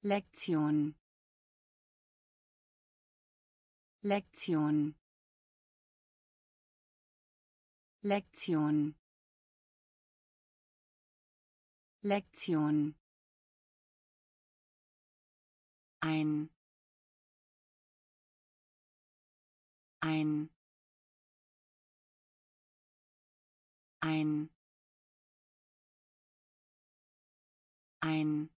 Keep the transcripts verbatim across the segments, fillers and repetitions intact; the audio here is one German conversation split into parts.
Lektion Lektion Lektion Lektion ein ein ein ein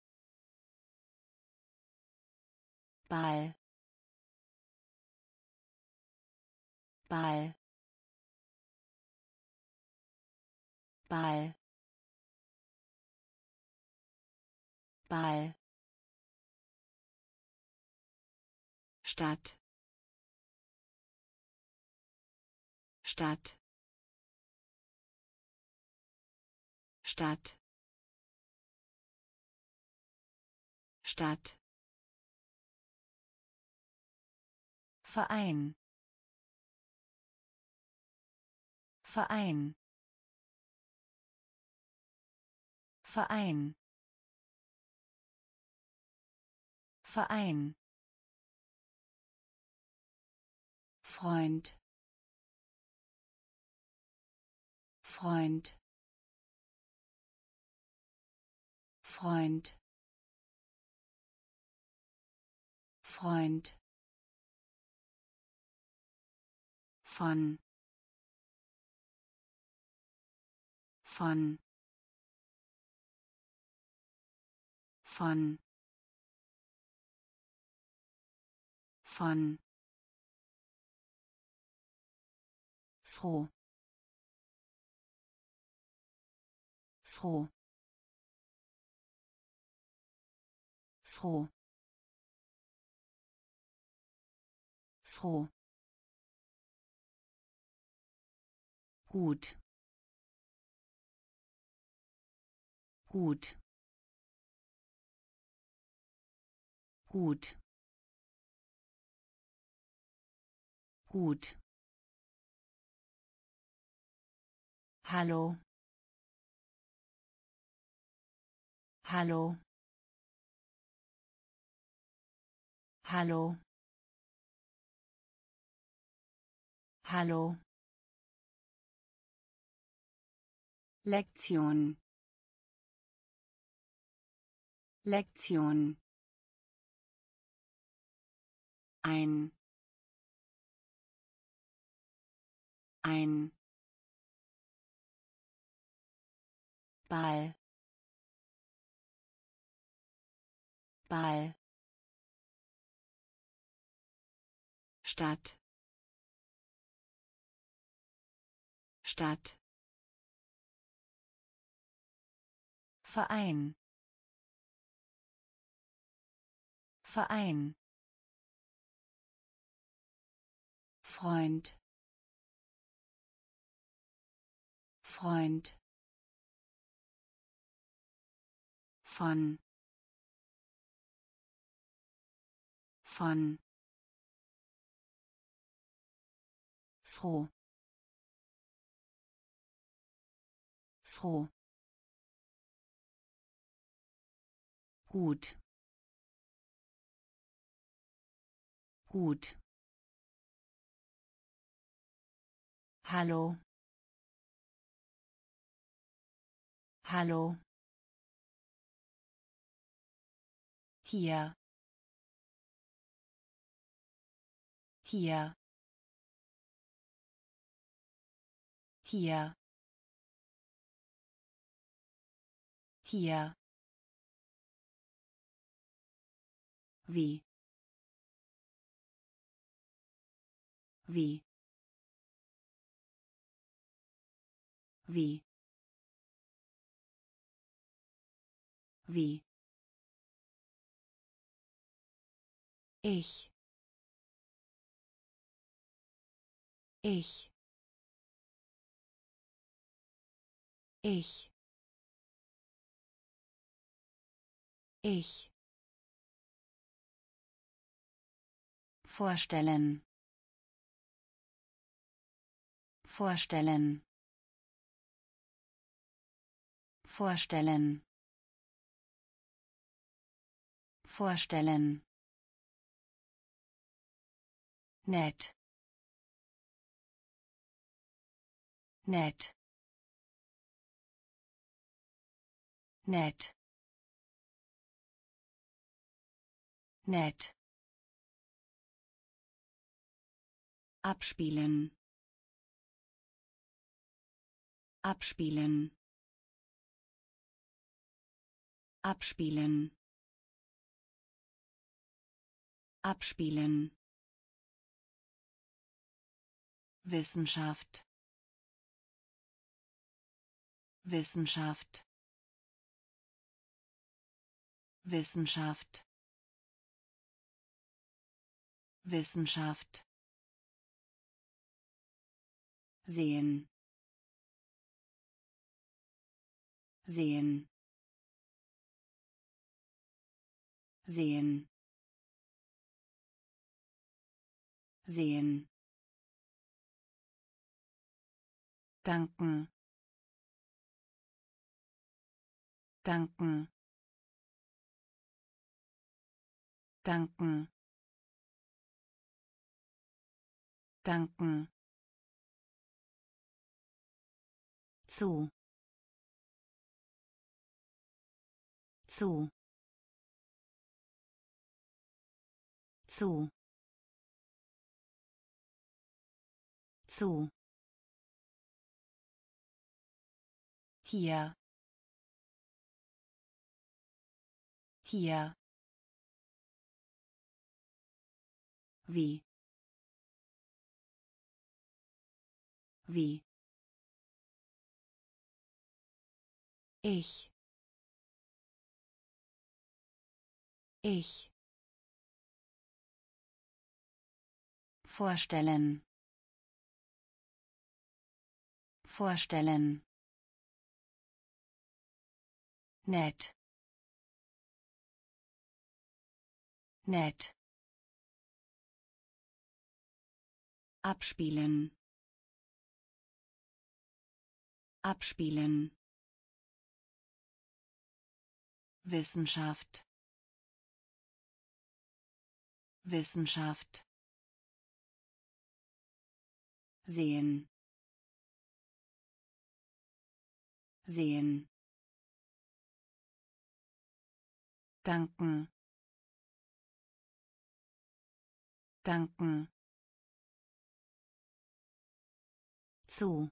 Ball Ball Ball Ball Stadt Stadt Stadt Stadt Verein Verein Verein Verein Freund Freund Freund Freund von von von von froh froh froh froh gut gut gut gut Hallo Hallo Hallo Hallo Lektion Lektion ein ein Ball Ball Stadt Stadt Verein Verein Freund Freund von von froh froh gut gut Hallo Hallo hier hier hier hier wie wie wie wie ich ich ich ich vorstellen vorstellen vorstellen Vorstellen. Nett. Nett. Nett. Nett. Abspielen. Abspielen. Abspielen. Abspielen. Wissenschaft. Wissenschaft. Wissenschaft. Wissenschaft. Sehen. Sehen. Sehen. Sehen. Danken. Danken. Danken. Danken. Zu. Zu. Zu. Zu. Hier. Hier. Wie. Wie. Ich. Ich. Vorstellen. Vorstellen. Nett. Nett. Abspielen. Abspielen. Wissenschaft. Wissenschaft. Sehen. Sehen. Danken. Danken. Zu.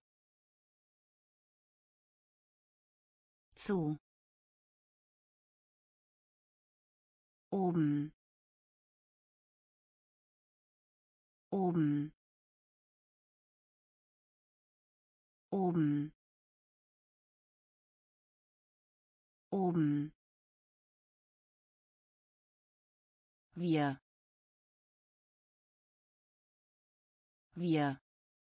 Zu. Oben. Oben. Oben. Oben. Wir. Wir.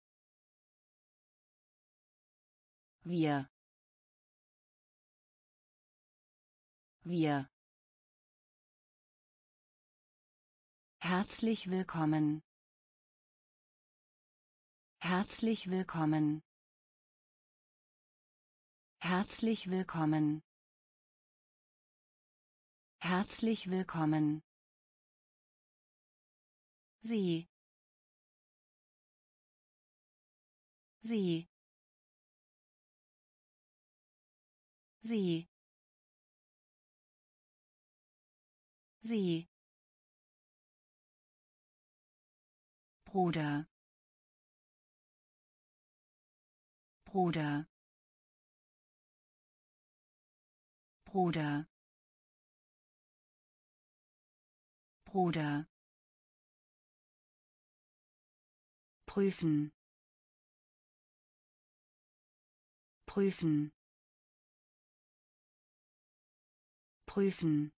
Wir. Wir. Herzlich willkommen. Herzlich willkommen. Herzlich willkommen. Herzlich willkommen. Sie. Sie. Sie. Sie. Bruder. Bruder. Bruder. Bruder. Prüfen. Prüfen. Prüfen.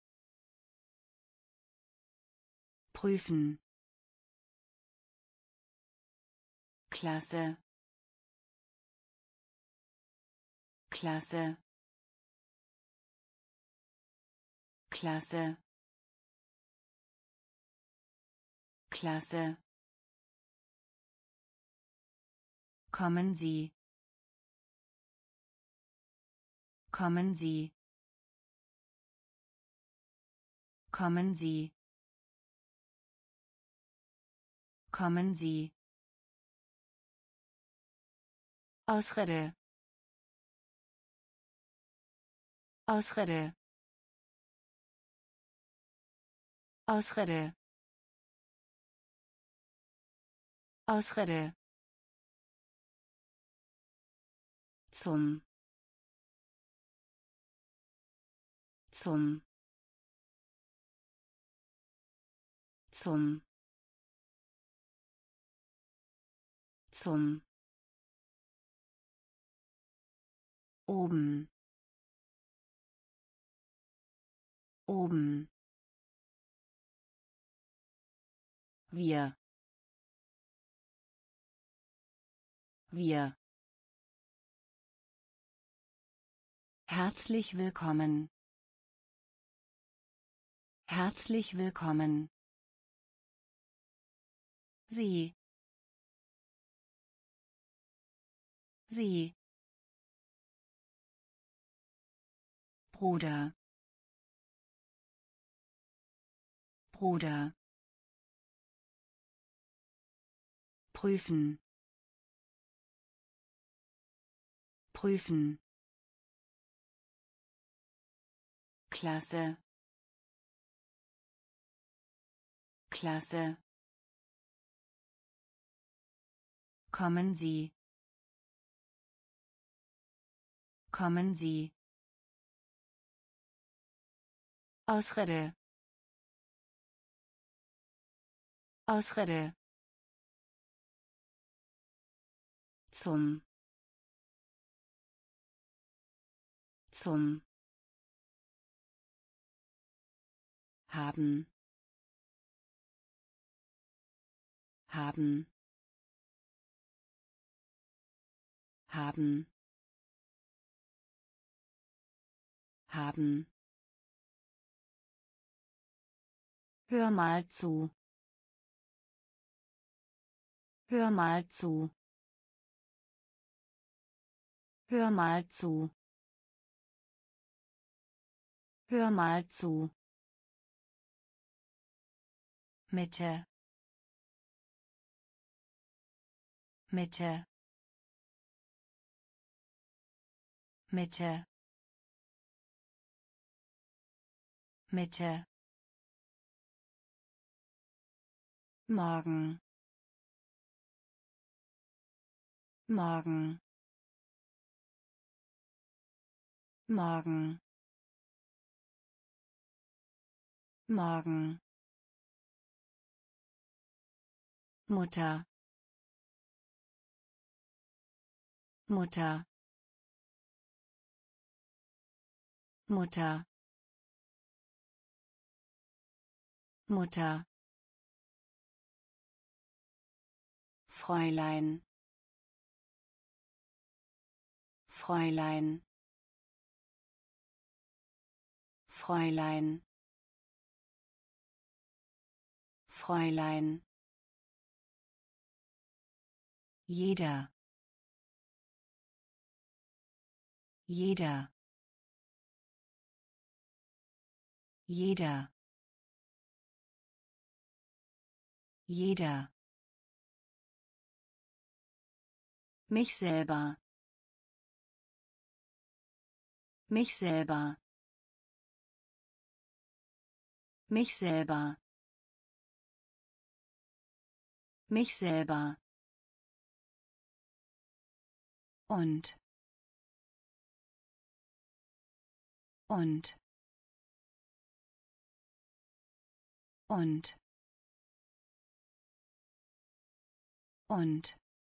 Prüfen. Klasse. Klasse. Klasse. Klasse. Kommen Sie. Kommen Sie. Kommen Sie. Kommen Sie. Ausrede. Ausrede. Ausrede. Ausrede. Zum. Zum. Zum. Zum. Oben. Oben. Wir. Wir. Herzlich willkommen. Herzlich willkommen. Sie. Sie. Bruder. Bruder. Prüfen. Prüfen. Klasse. Klasse. Kommen Sie. Kommen Sie. Ausrede. Ausrede. Zum. Zum. Haben. Haben. Haben. Haben. Hör mal zu. Hör mal zu. Hör mal zu. Hör mal zu. Mitte. Mitte. Mitte. Mitte. Morgen. Morgen. Morgen. Morgen. Mutter. Mutter. Mutter. Mutter. Fräulein. Fräulein. Fräulein. Fräulein. Jeder. Jeder. Jeder. Jeder. Mich selber. Mich selber. Mich selber. Mich selber. Und. Und. Und. Und.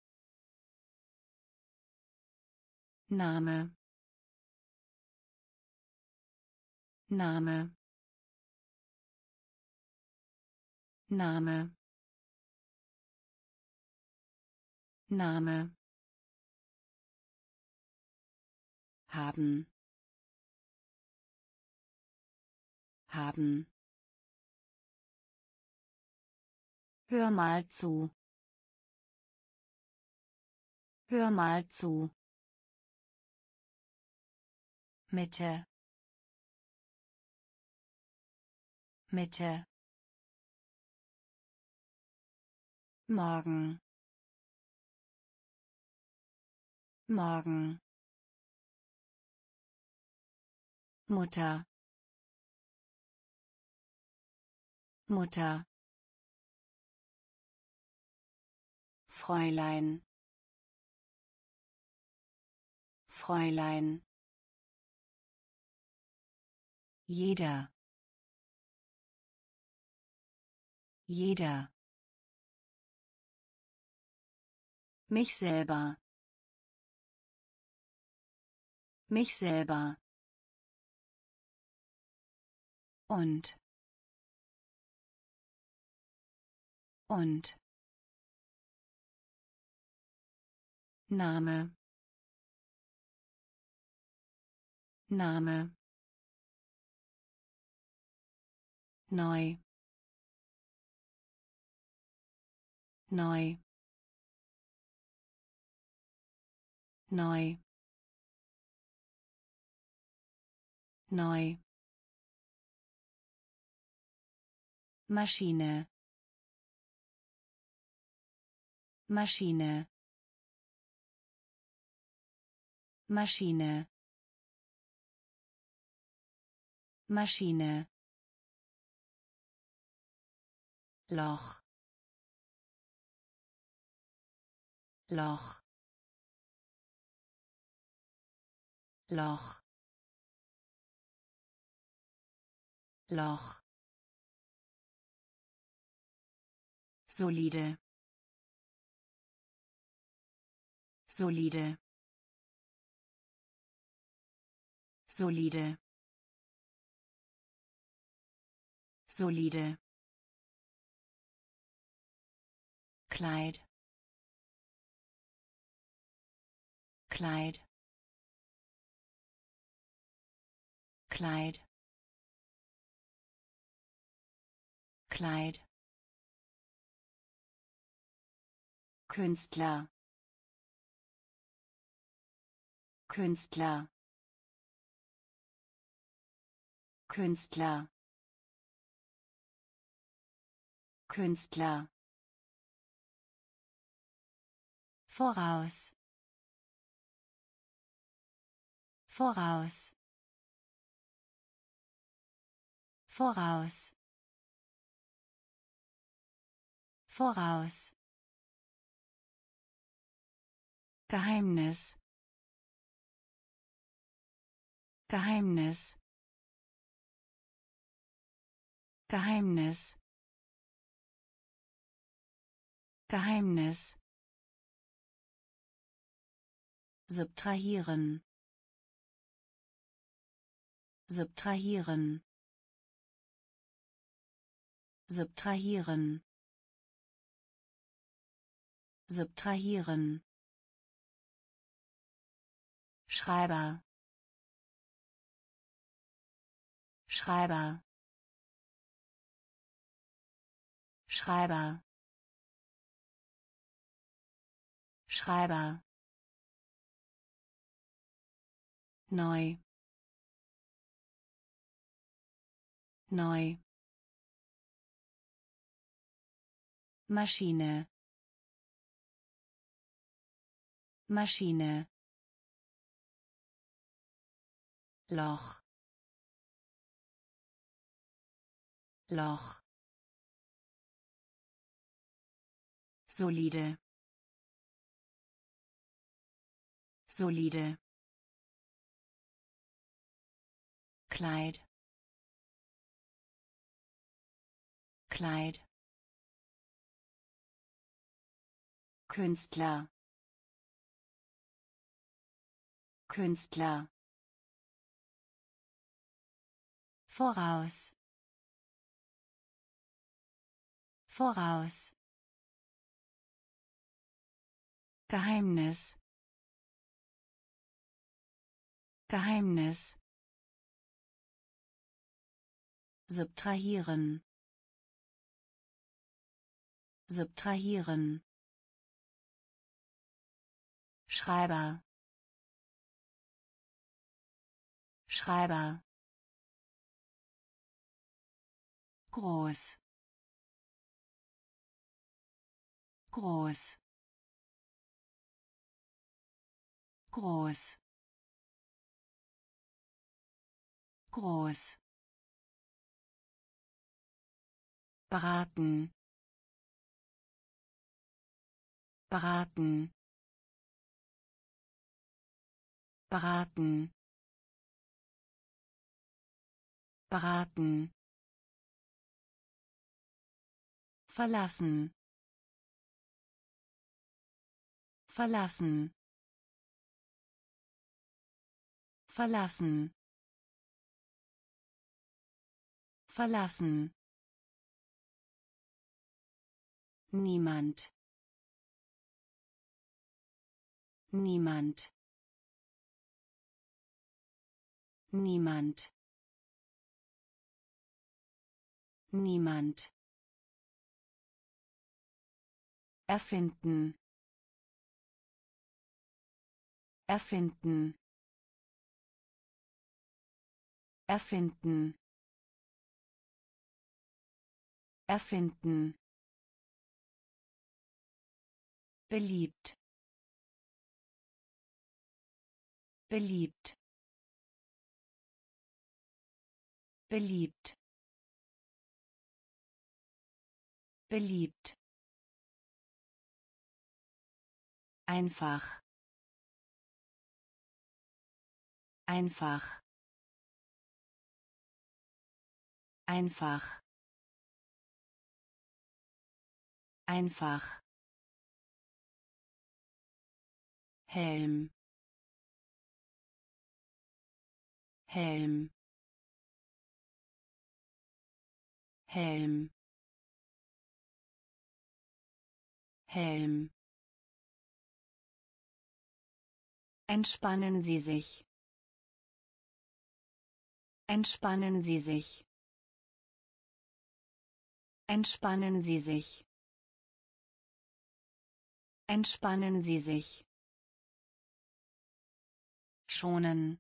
Name. Name. Name. Name. Haben. Haben. Hör mal zu. Hör mal zu. Mitte. Mitte. Morgen. Morgen. Mutter. Mutter. Fräulein. Fräulein. Jeder. Jeder. Mich selber. Mich selber. Und. Und. Name. Name. Neu. Neu. Neu. Neu. Maschine. Maschine. Maschine. Maschine. Loch. Loch. Loch. Loch. Solide. Solide. Solide. Solide. Kleid. Kleid. Kleid. Kleid. Künstler. Künstler. Künstler. Künstler. Voraus. Voraus. Voraus. Voraus. Geheimnis. Geheimnis. Geheimnis. Geheimnis. Subtrahieren. Subtrahieren. Subtrahieren. Subtrahieren. Schreiber. Schreiber. Schreiber. Schreiber. Neu. Neu. Maschine. Maschine. Loch. Loch. Solide. Solide. Kleid. Kleid. Künstler. Künstler. Voraus. Voraus. Geheimnis. Geheimnis. Subtrahieren. Subtrahieren. Schreiber. Schreiber. groß groß groß groß beraten beraten beraten beraten verlassen verlassen verlassen verlassen niemand niemand niemand niemand erfinden erfinden erfinden erfinden beliebt beliebt beliebt beliebt einfach einfach einfach einfach Helm Helm Helm Helm Entspannen Sie sich. Entspannen Sie sich. Entspannen Sie sich. Entspannen Sie sich. Schonen.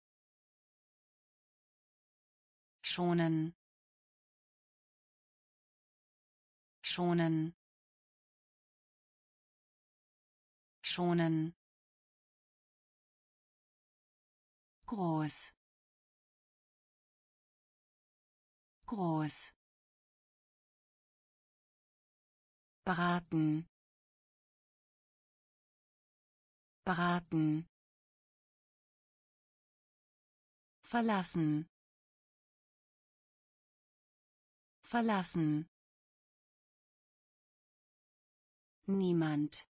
Schonen. Schonen. Schonen. Groß. Groß. Beraten. Beraten. Verlassen. Verlassen. Niemand.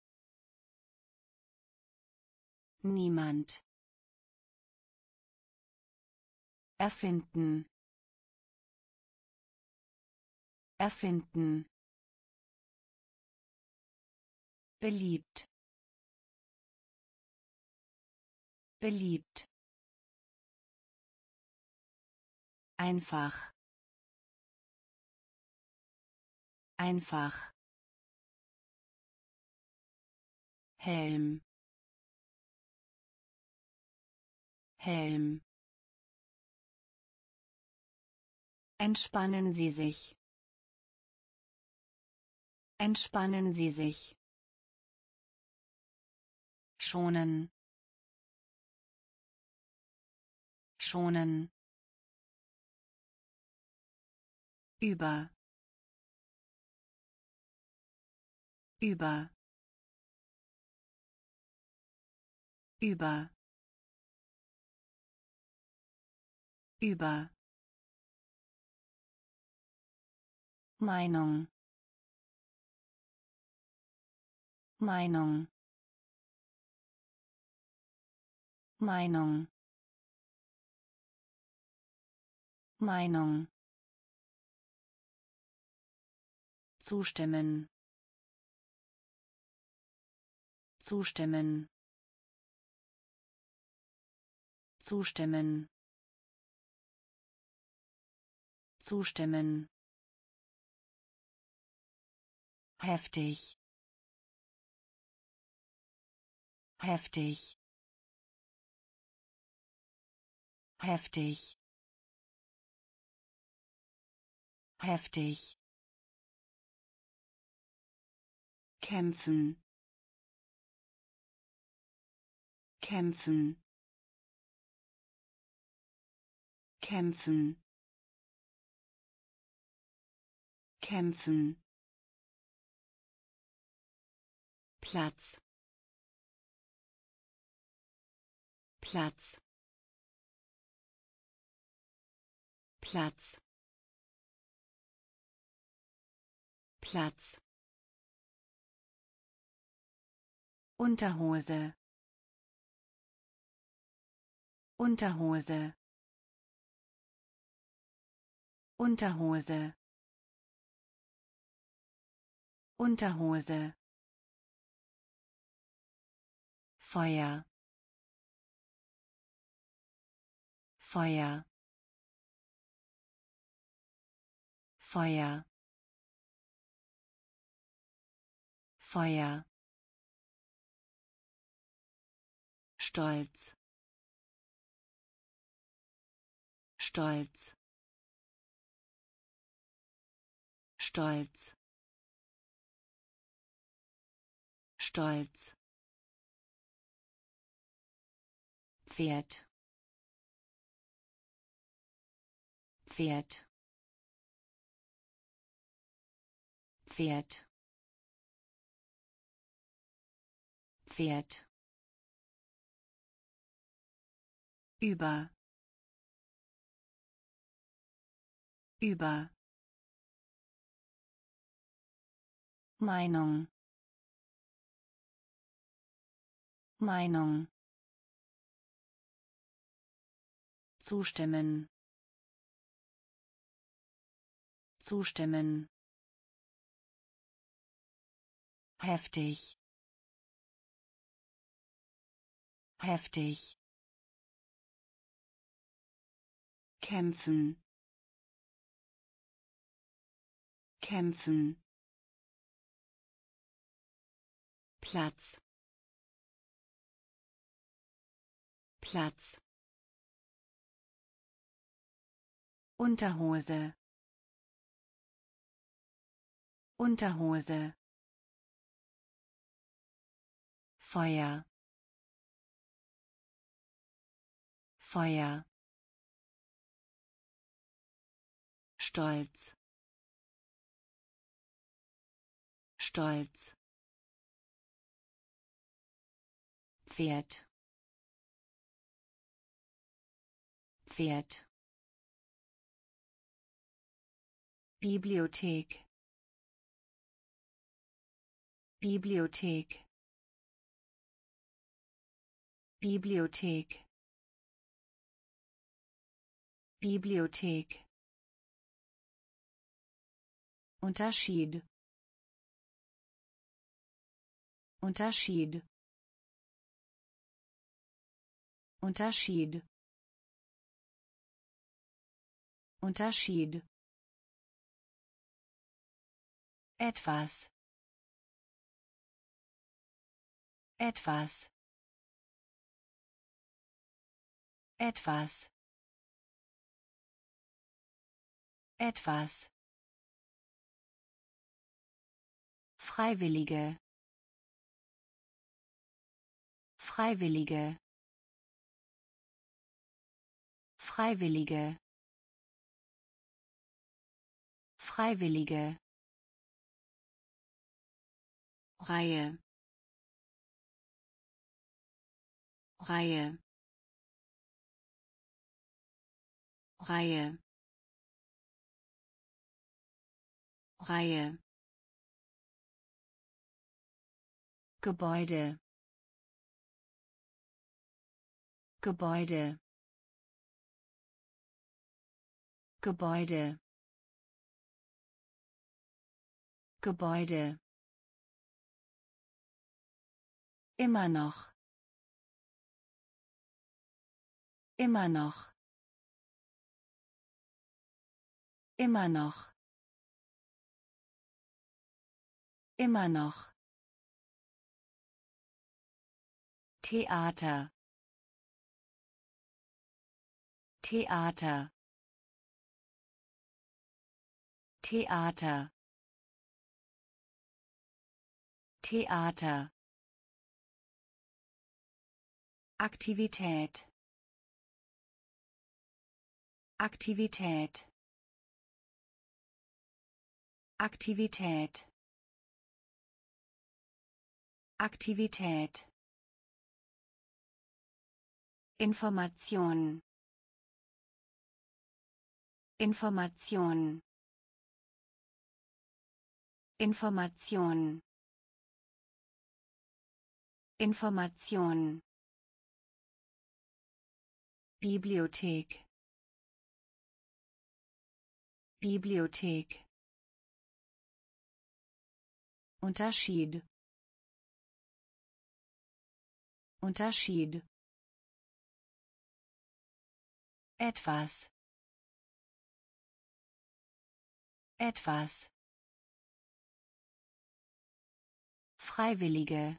Niemand. Erfinden. Erfinden. Beliebt. Beliebt. Einfach. Einfach. Helm. Helm. Entspannen Sie sich. Entspannen Sie sich. Schonen. Schonen. Über. Über. Über. Über. Meinung. Meinung. Meinung. Meinung. Zustimmen. Zustimmen. Zustimmen. Zustimmen. Heftig. Heftig. Heftig. heftig, kämpfen, kämpfen, kämpfen, kämpfen, Platz, Platz, Platz, Platz, Unterhose, Unterhose, Unterhose, Unterhose, Feuer, Feuer, Feuer, Feuer, Stolz, Stolz, Stolz, Stolz, Pferd, Pferd, Pferd, Pferd, über, über, Meinung, Meinung, zustimmen, zustimmen, heftig, heftig, kämpfen, kämpfen, Platz, Platz, Unterhose, Unterhose, Feuer, Feuer, Stolz, Stolz, Pferd, Pferd, Bibliothek, Bibliothek, Bibliothek, Bibliothek, Unterschied, Unterschied, Unterschied, Unterschied, etwas, etwas, etwas, etwas, Freiwillige, Freiwillige, Freiwillige, Freiwillige, Reihe, Reihe, Reihe, Reihe, Gebäude, Gebäude, Gebäude, Gebäude, immer noch, immer noch, immer noch, immer noch, Theater, Theater, Theater Theater Aktivität Aktivität Aktivität Aktivität Information Information Information Information Bibliothek Bibliothek Unterschied Unterschied Etwas Etwas Freiwillige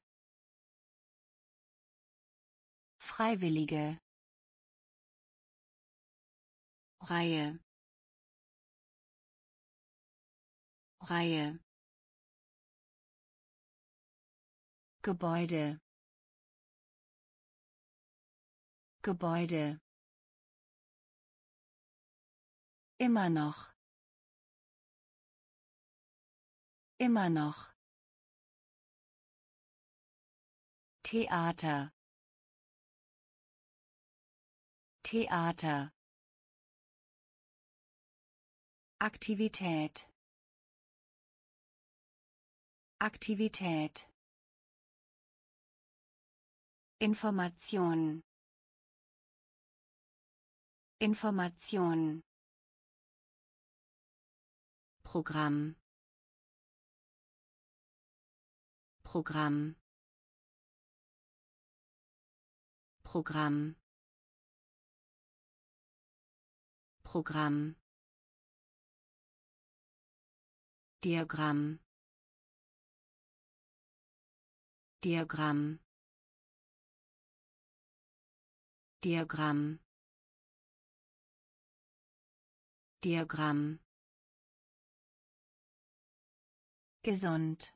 Freiwillige Reihe Reihe Gebäude Gebäude Immer noch Immer noch Theater Theater Aktivität Aktivität Information Information Programm Programm Programm Programm Diagramm Diagramm Diagramm Diagramm Gesund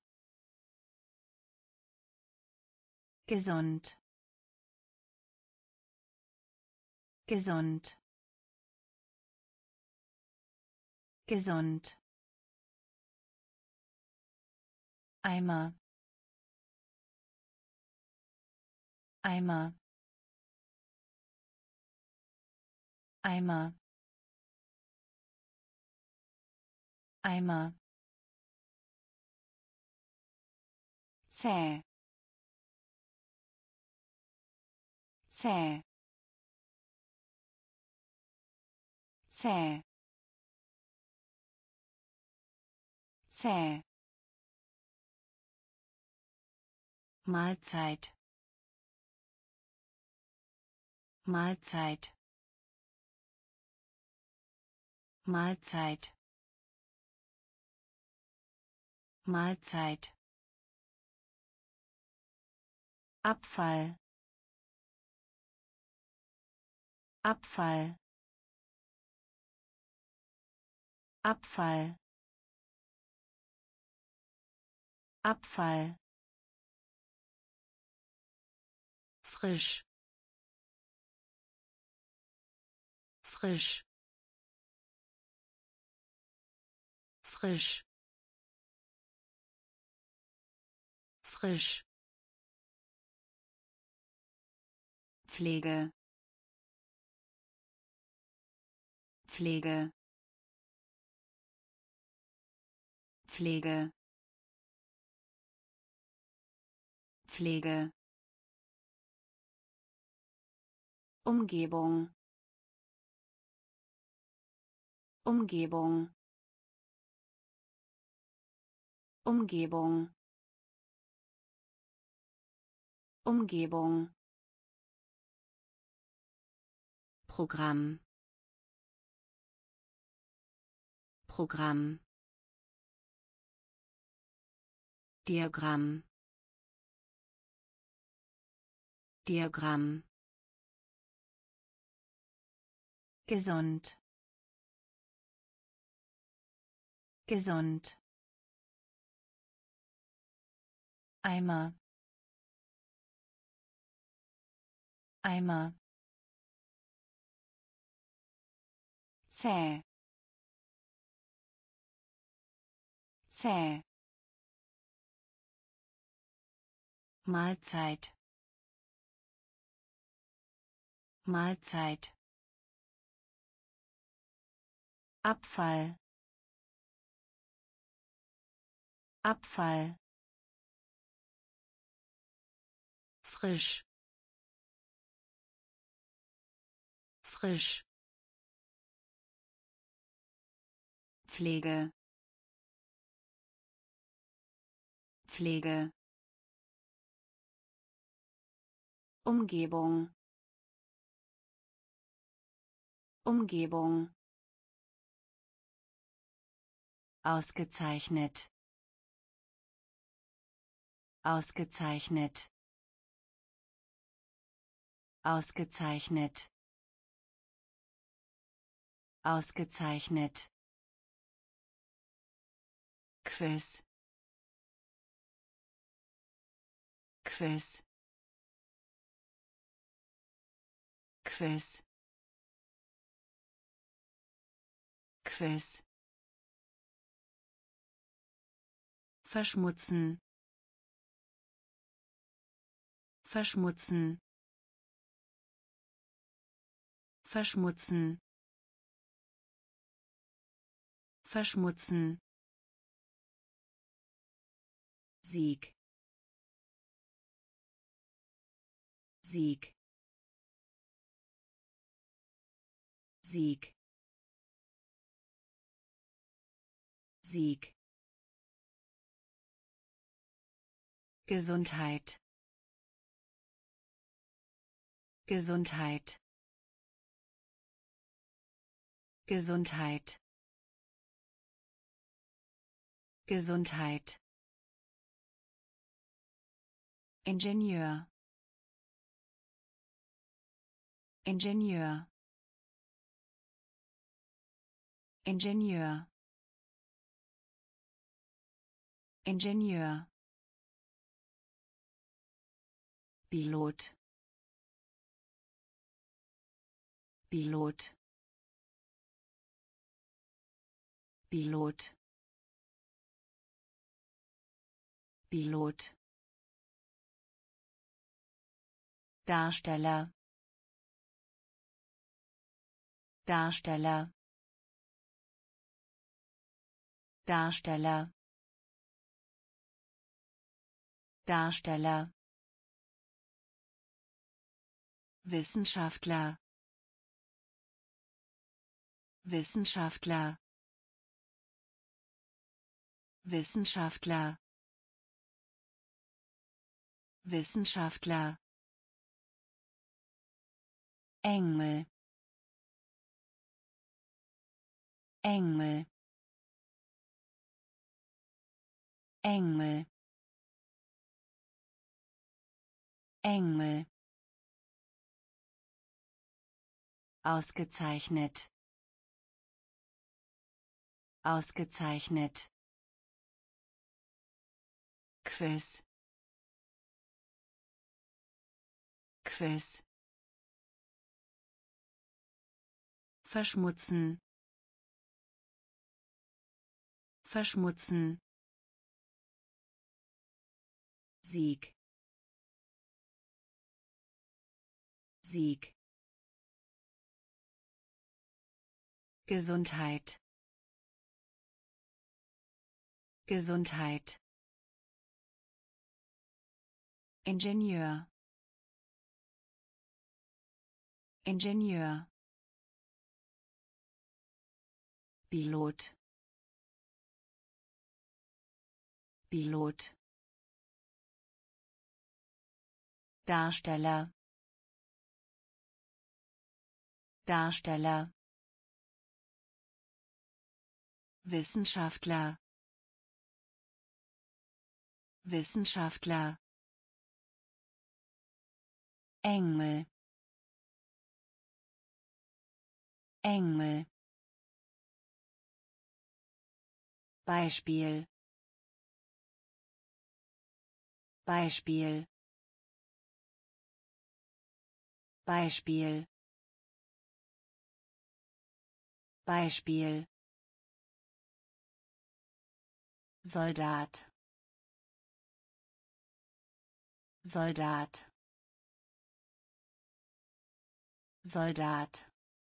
Gesund Gesund Gesund Eimer Eimer Eimer Eimer zäh zäh zäh zäh Mahlzeit Mahlzeit Mahlzeit Mahlzeit Abfall Abfall Abfall Abfall frisch frisch frisch frisch Pflege Pflege Pflege Pflege Umgebung Umgebung Umgebung Umgebung Programm Programm Diagramm Diagramm Gesund gesund, Eimer, Eimer, zäh, zäh, Mahlzeit, Mahlzeit, Abfall, Abfall, frisch, frisch, Pflege, Pflege, Umgebung, Umgebung, ausgezeichnet, ausgezeichnet, ausgezeichnet, ausgezeichnet, Quiz, Quiz, Quiz, Quiz, verschmutzen, verschmutzen, verschmutzen, verschmutzen, Sieg, Sieg, Sieg, Sieg, Gesundheit, Gesundheit, Gesundheit, Gesundheit, Ingenieur, Ingenieur, Ingenieur, Ingenieur, Pilot, Pilot, Pilot, Pilot, Darsteller, Darsteller, Darsteller, Darsteller, Wissenschaftler, Wissenschaftler, Wissenschaftler, Wissenschaftler, Engel, Engel, Engel, Engel, ausgezeichnet, ausgezeichnet, Quiz, Quiz, verschmutzen, verschmutzen, Sieg, Sieg, Gesundheit, Gesundheit, Ingenieur, Ingenieur, Pilot, Pilot, Darsteller, Darsteller, Wissenschaftler, Wissenschaftler, Engel, Engel, Beispiel Beispiel Beispiel Beispiel Soldat Soldat Soldat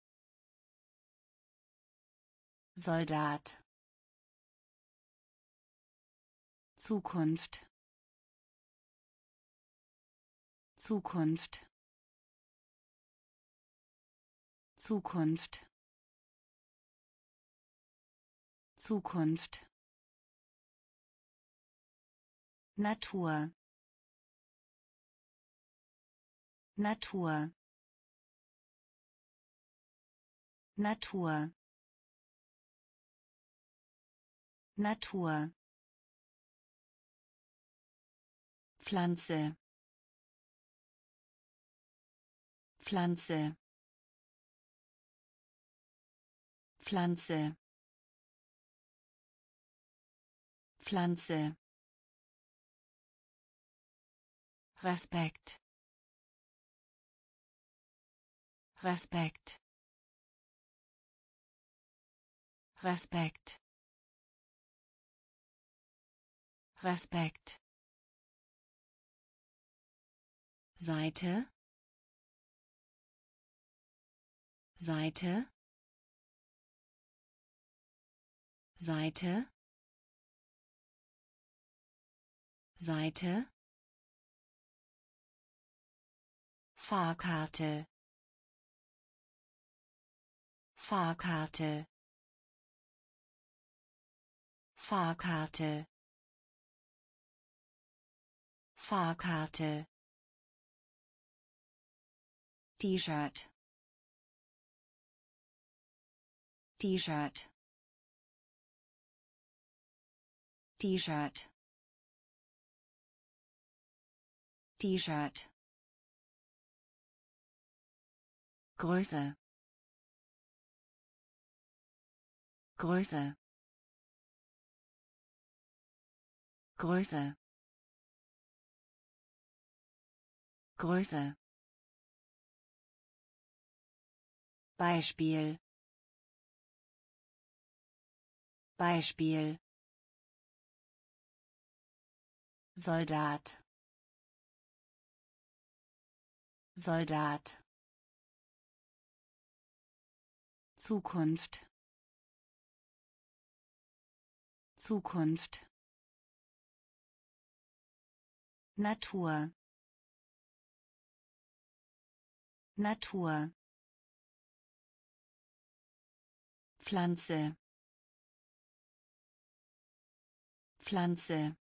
Soldat Zukunft Zukunft Zukunft Zukunft Natur Natur Natur Natur Pflanze Pflanze Pflanze Pflanze Respekt Respekt Respekt Respekt Seite Seite Seite Seite Fahrkarte Fahrkarte Fahrkarte Fahrkarte T-Shirt T-Shirt T-Shirt T-Shirt Größe Größe Größe Größe Beispiel Beispiel Soldat Soldat Zukunft Zukunft Natur Natur Pflanze Pflanze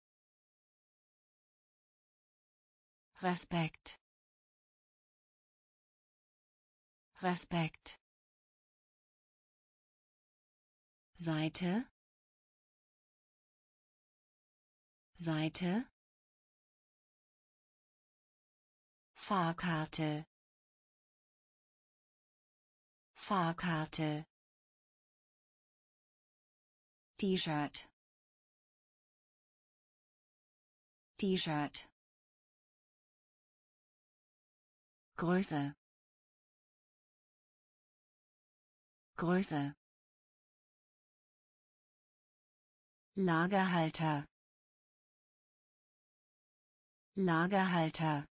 Respekt Respekt Seite Seite Fahrkarte Fahrkarte T-Shirt T-Shirt Größe Größe Lagerhalter Lagerhalter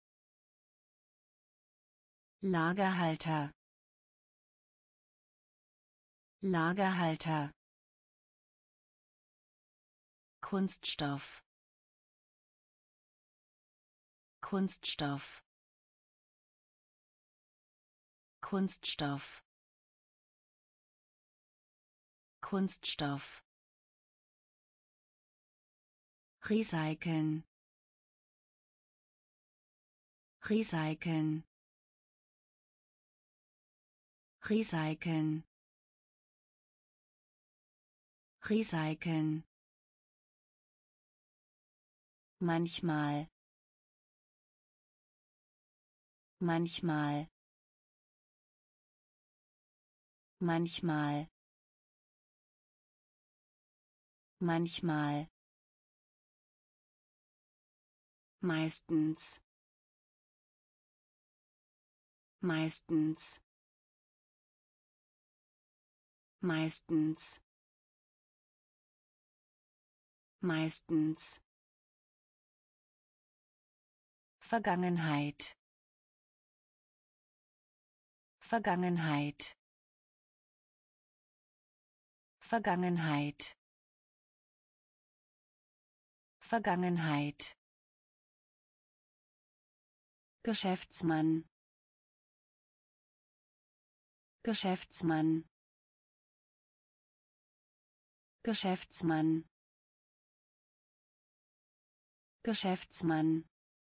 Lagerhalter Lagerhalter Kunststoff Kunststoff Kunststoff Kunststoff Recyceln Recyceln Recyceln Recyceln Manchmal Manchmal Manchmal manchmal, meistens, meistens, meistens, meistens, Vergangenheit, Vergangenheit, Vergangenheit, Vergangenheit, Geschäftsmann, Geschäftsmann, Geschäftsmann, Geschäftsmann,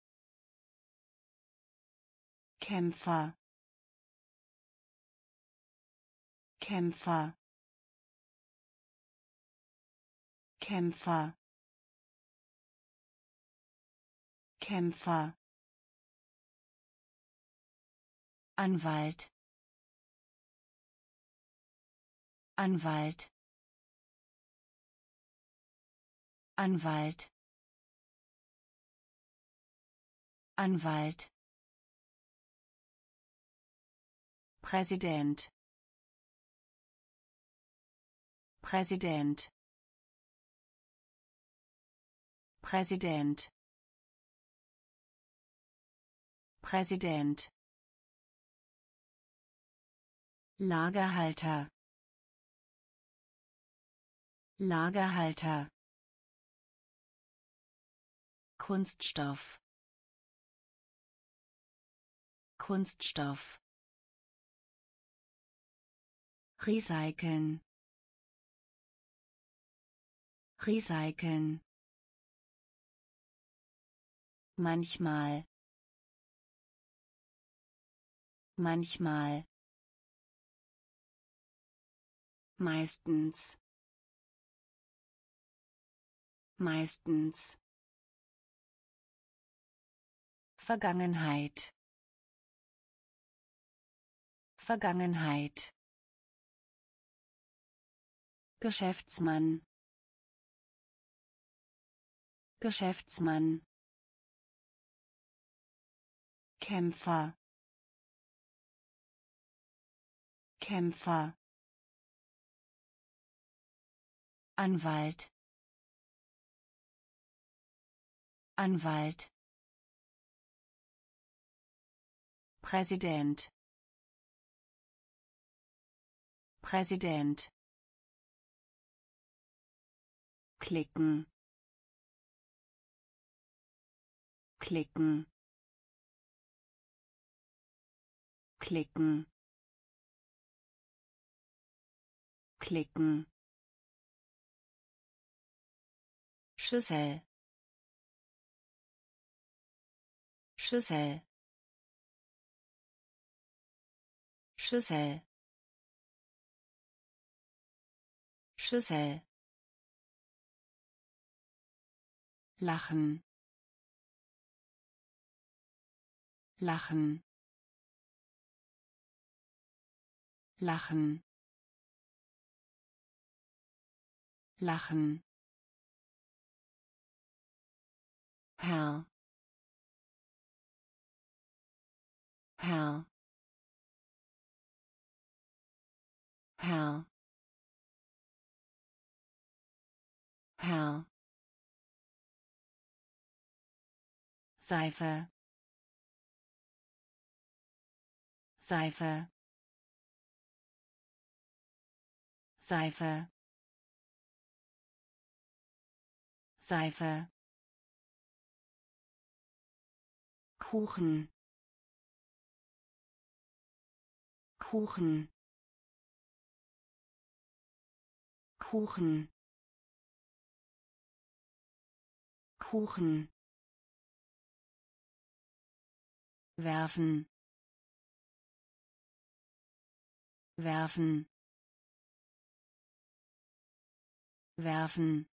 Kämpfer, Kämpfer, Kämpfer, Kämpfer, Anwalt, Anwalt, Anwalt, Anwalt, Präsident, Präsident, Präsident, Präsident, Lagerhalter, Lagerhalter, Kunststoff, Kunststoff, recyceln, recyceln, manchmal, manchmal, meistens, meistens, Vergangenheit, Vergangenheit, Geschäftsmann, Geschäftsmann, Kämpfer, Kämpfer, Anwalt, Anwalt, Präsident, Präsident, klicken, klicken, klicken, klicken, Schüssel, Schüssel, Schüssel, Schüssel, lachen, lachen, lachen, lachen, Herr, Herr, Herr, Herr, Seife, Seife, Seife, Seife, Kuchen, Kuchen, Kuchen, Kuchen, werfen, werfen, werfen,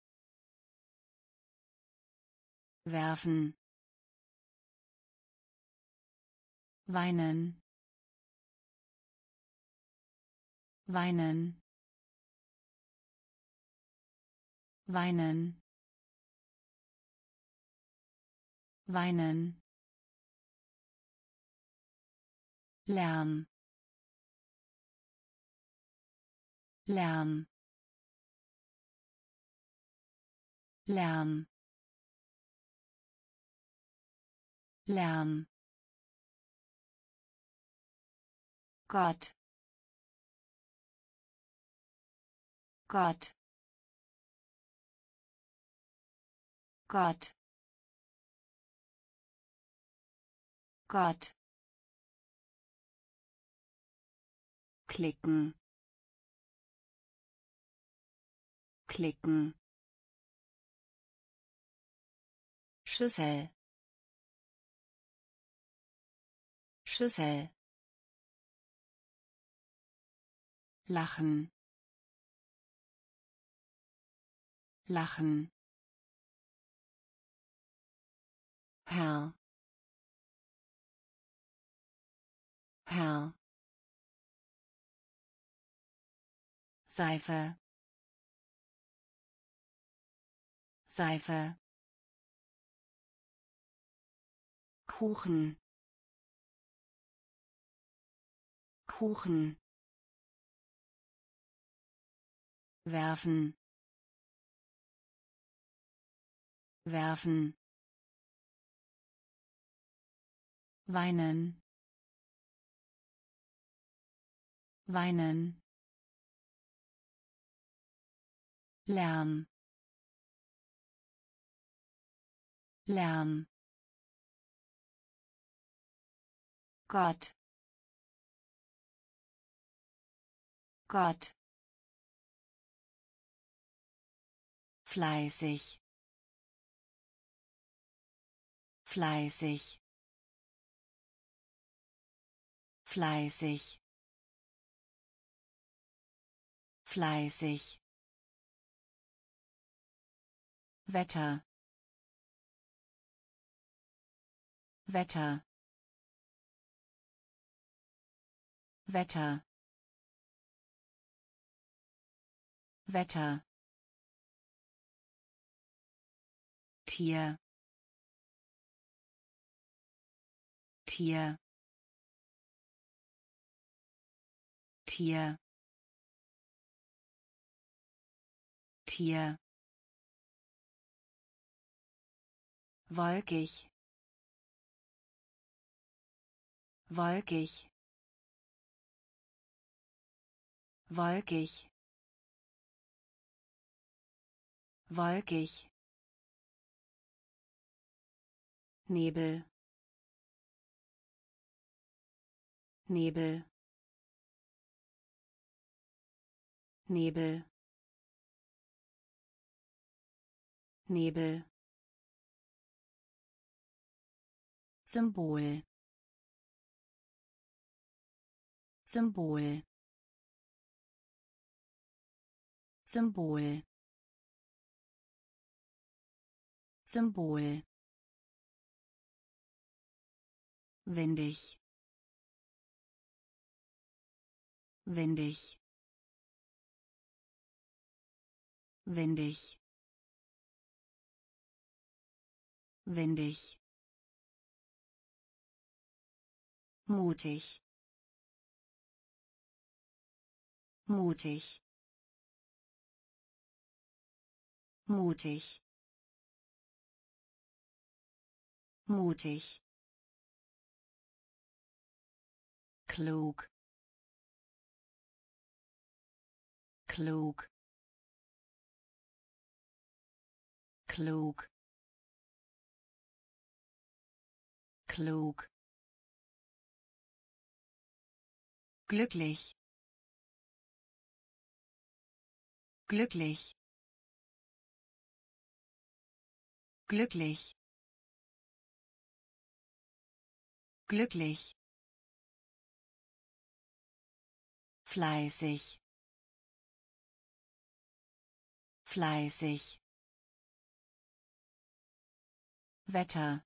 werfen, weinen, weinen, weinen, weinen, Lärm, Lärm, Lärm, Lärm, Gott, Gott, Gott, Gott, klicken, klicken, Schüssel, Schüssel, lachen, lachen, Herr, Herr, Seife, Seife, Kuchen, Kuchen, werfen, werfen, weinen, weinen, Lärm, Lärm, Gott, Gott, fleißig, fleißig, fleißig, fleißig, Wetter, Wetter, Wetter, Wetter, Tier, Tier, Tier, Tier, wolkig, wolkig, wolkig, wolkig, Nebel, Nebel, Nebel, Nebel, Symbol, Symbol, Symbol, Symbol, windig, windig, windig, windig, mutig, mutig, mutig, mutig, klug, klug, klug, klug, glücklich, glücklich, glücklich, glücklich, fleißig, fleißig, Wetter,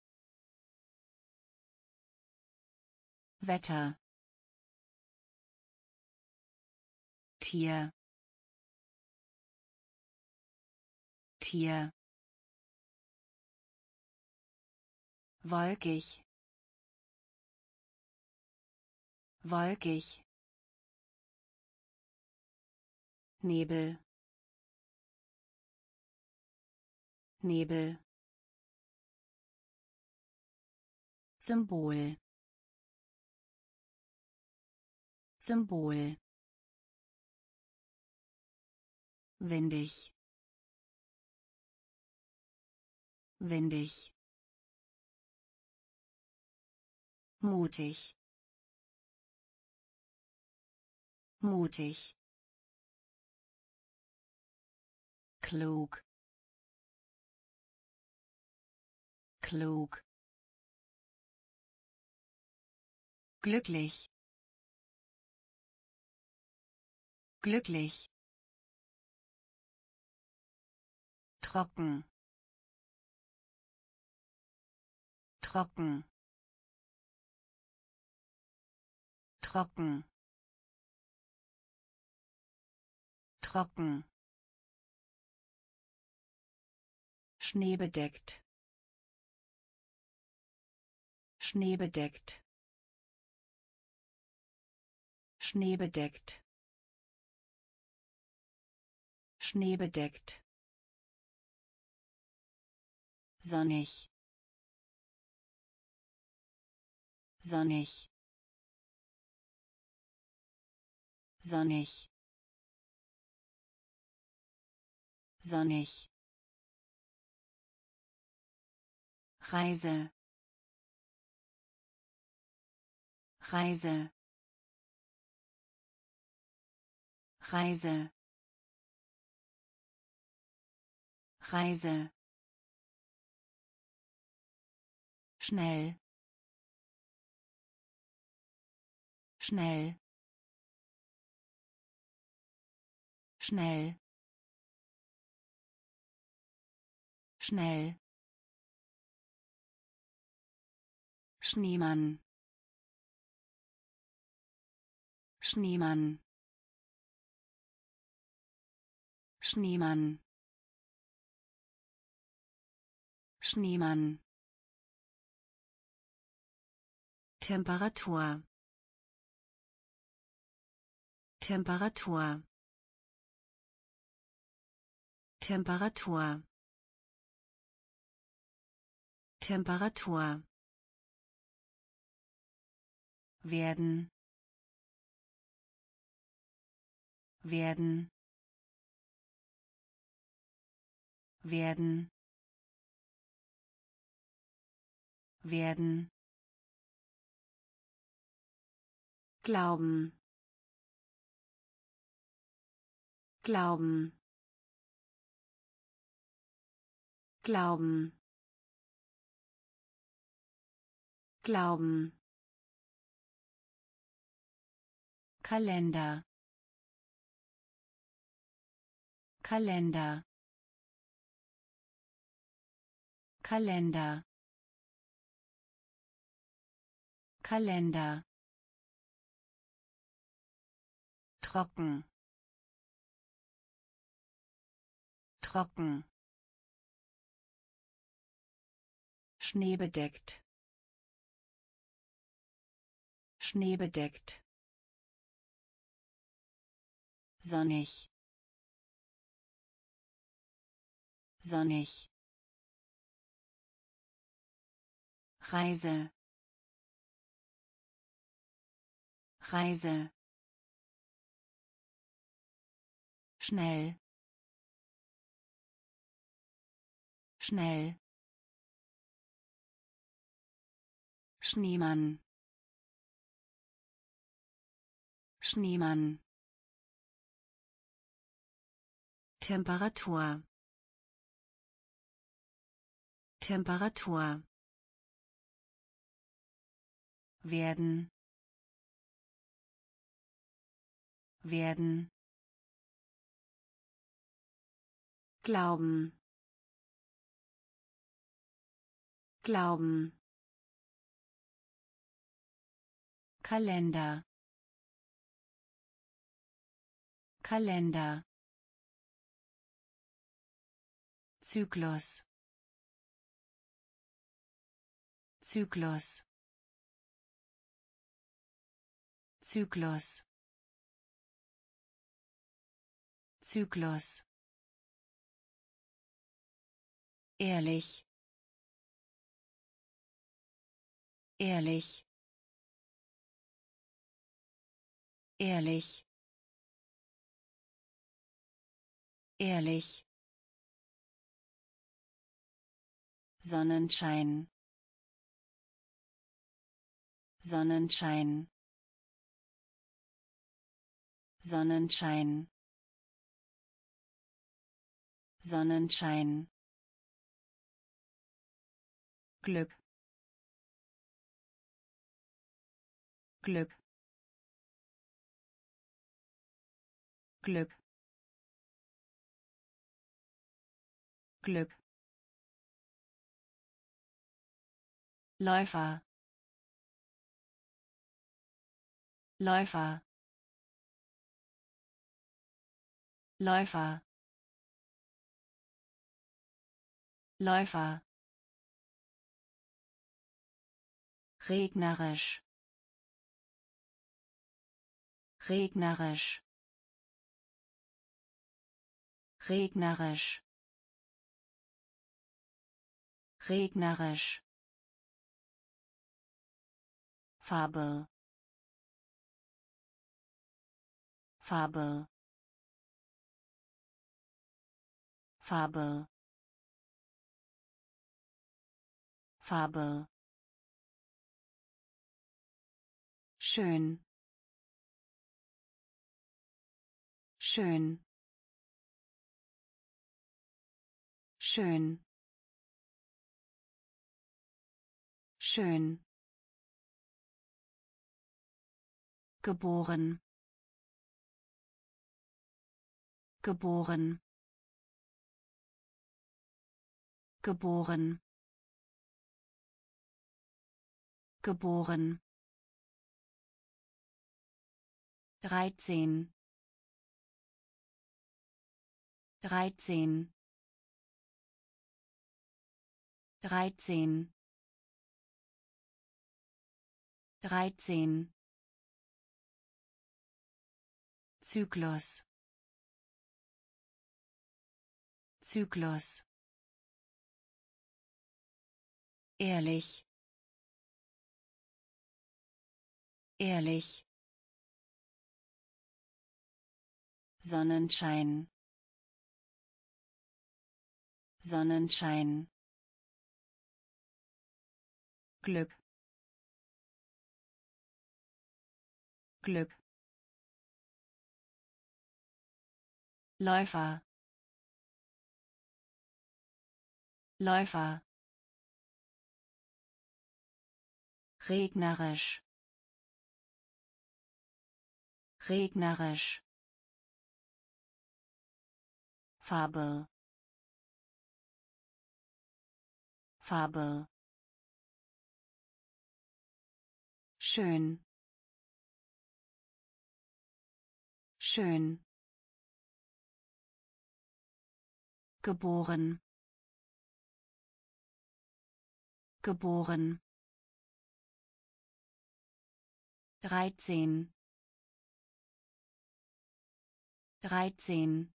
Wetter, Tier, Tier. Wolkig. Wolkig. Nebel. Nebel. Symbol. Symbol. Windig. Windig. Mutig. Mutig. Klug. Klug. Glücklich. Glücklich. Trocken. Trocken. Trocken. Trocken. Schneebedeckt. Schneebedeckt. Schneebedeckt. Schneebedeckt. Sonnig. Sonnig. Sonnig. Sonnig. Reise. Reise. Reise. Reise. Schnell. Schnell. Schnell. Schnell. Schneemann. Schneemann. Schneemann. Schneemann. Temperatur. Temperatur. Temperatur. Temperatur. Werden. Werden. Werden. Werden. Glauben. Glauben. Glauben. Glauben. Kalender. Kalender. Kalender. Kalender. Trocken. Trocken. Schneebedeckt. Schneebedeckt. Sonnig. Sonnig. Reise. Reise. Schnell. Schnell. Schneemann. Schneemann. Temperatur. Temperatur. Werden. Werden. Glauben. Glauben. Kalender. Kalender. Zyklus Zyklus Zyklus Zyklus ehrlich ehrlich ehrlich ehrlich Sonnenschein Sonnenschein Sonnenschein Sonnenschein Glück Glück Glück Glück Läufer Läufer Läufer Läufer regnerisch regnerisch regnerisch regnerisch Farbe Farbe Farbe Farbe schön schön schön schön geboren geboren geboren geboren dreizehn dreizehn dreizehn dreizehn Zyklus Zyklus ehrlich ehrlich Sonnenschein Sonnenschein Glück Glück Läufer Läufer regnerisch regnerisch Farbe Farbe schön schön geboren geboren dreizehn dreizehn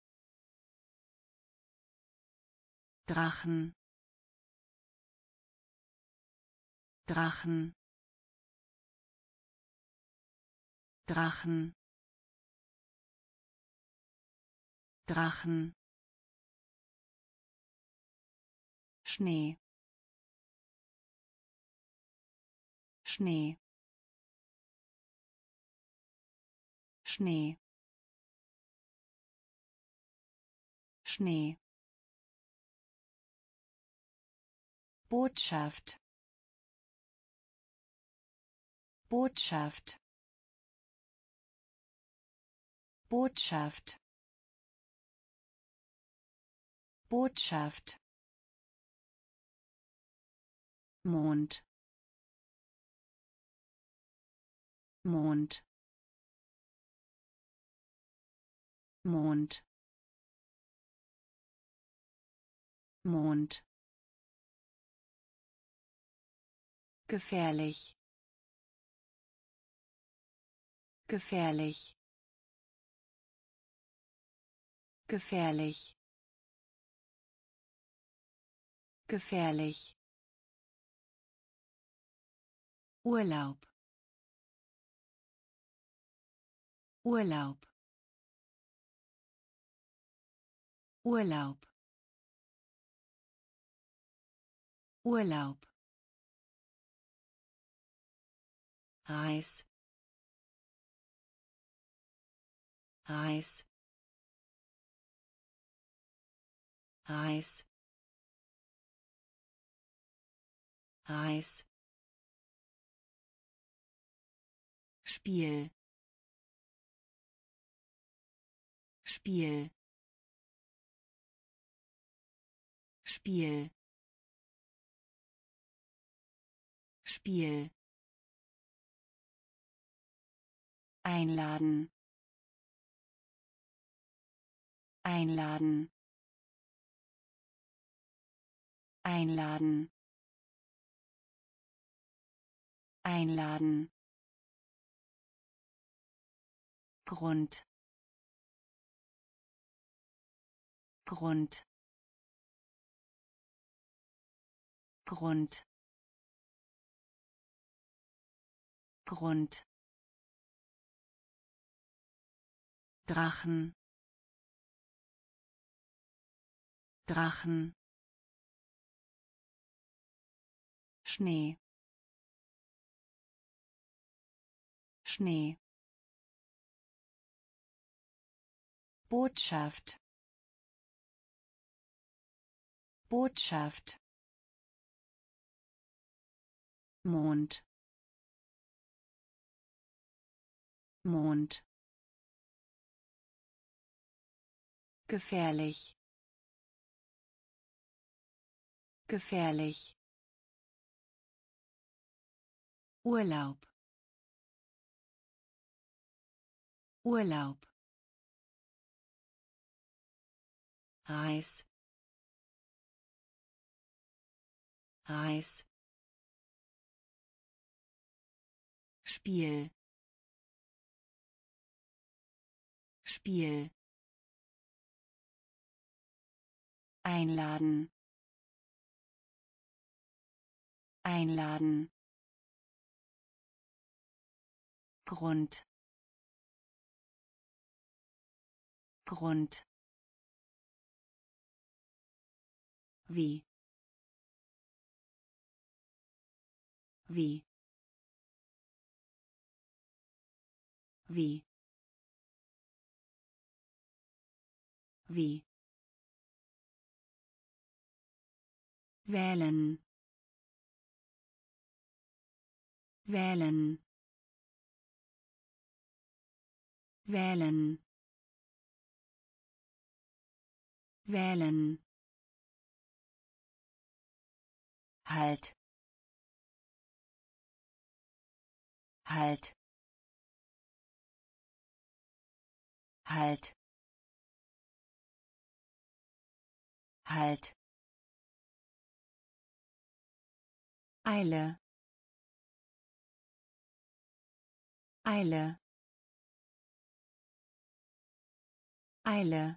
Drachen Drachen Drachen Drachen Schnee Schnee Schnee Schnee Botschaft Botschaft Botschaft Botschaft Mond Mond Mond Mond, gefährlich, gefährlich, gefährlich, gefährlich, Urlaub, Urlaub, Urlaub, Urlaub, Reis, Reis, Reis, Reis, Spiel, Spiel, Spiel, Spiel, einladen, einladen, einladen, einladen, Grund, Grund, Grund, Grund, Drachen, Drachen, Schnee, Schnee, Botschaft, Botschaft, Mond, Mond, gefährlich, gefährlich, Urlaub, Urlaub, Reis, Reis, Spiel, Spiel, einladen, einladen, Grund, Grund, wie, wie, wie, wie, wählen, wählen, wählen, wählen, halt, halt, halt, halt, Eile, Eile, Eile,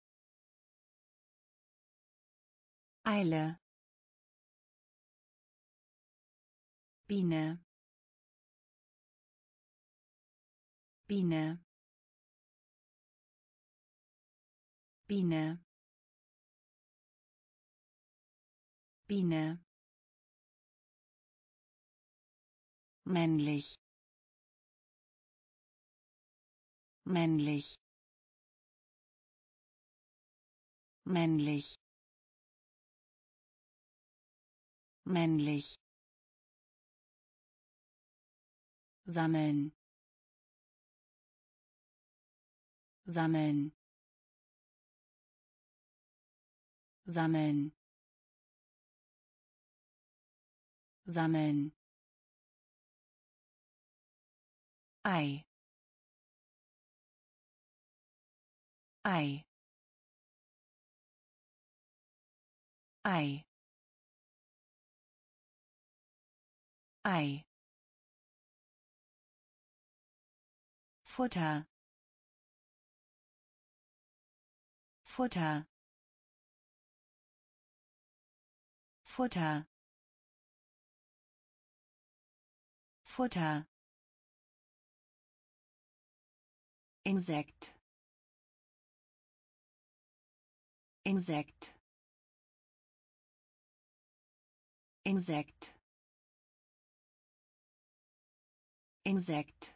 Eile, Biene, Biene, Biene, Biene, männlich, männlich, männlich, männlich, sammeln, sammeln, sammeln, sammeln, Ei, Ei, Ei. Ei. Futter. Futter. Futter. Futter. Insekt. Insekt. Insekt. Insekt.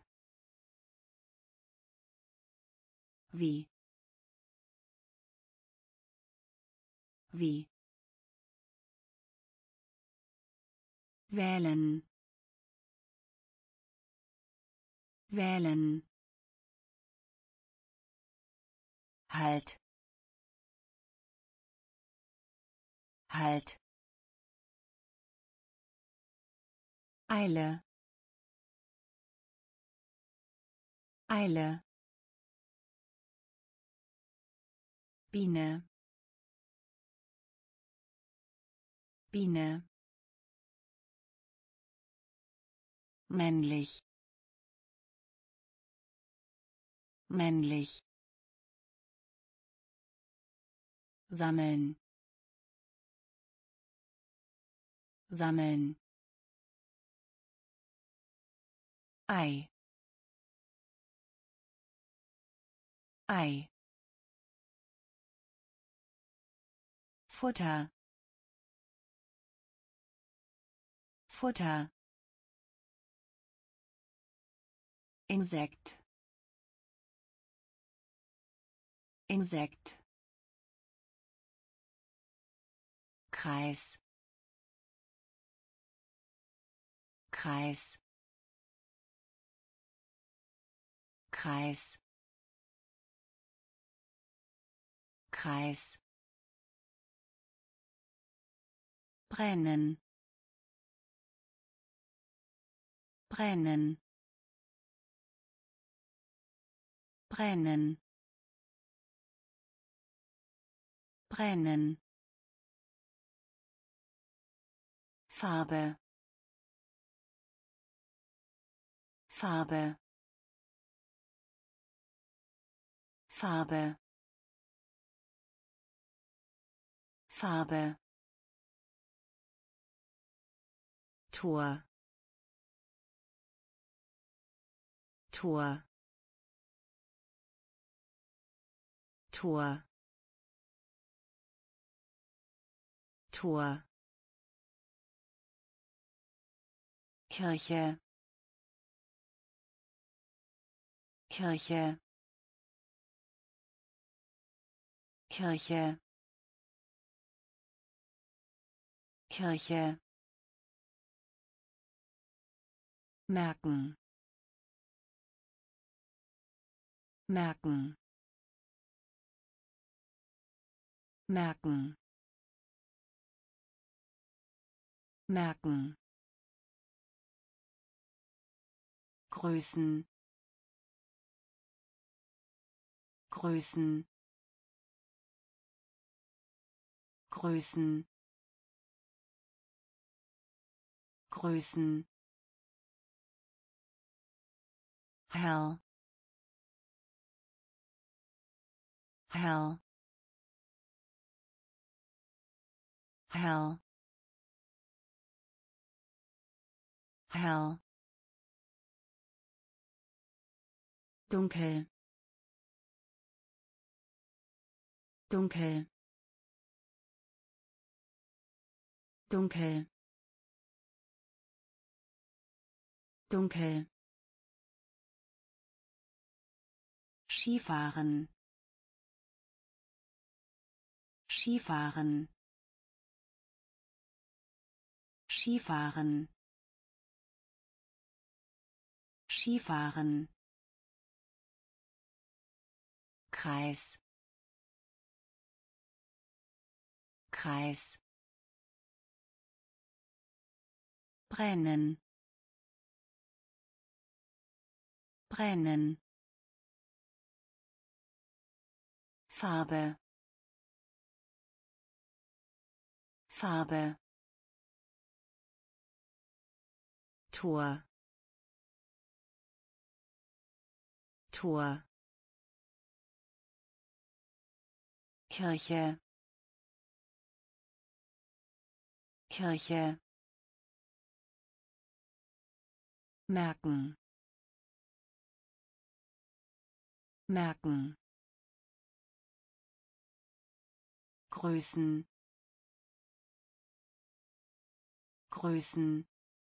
Wie. Wie. Wählen. Wählen. Halt. Halt. Eile. Eile. Biene. Biene. Männlich. Männlich. Sammeln. Sammeln. Ei. Ei. Futter. Futter. Insekt. Insekt. Kreis. Kreis. Kreis. Kreis. Brennen. Brennen. Brennen. Brennen. Farbe. Farbe. Farbe. Farbe. Tor. Tor. Tor. Tor. Kirche. Kirche. Kirche. Kirche. Merken. Merken. Merken. Merken. Größen. Größen. Größen. Größen. Hell. Hell. Hell. Hell. Dunkel. Dunkel. Dunkel. Dunkel. Skifahren. Skifahren. Skifahren. Skifahren. Kreis. Kreis. Brennen. Brennen. Farbe. Farbe, Tor, Tor, Kirche, Kirche, merken, merken, Größen, Größen,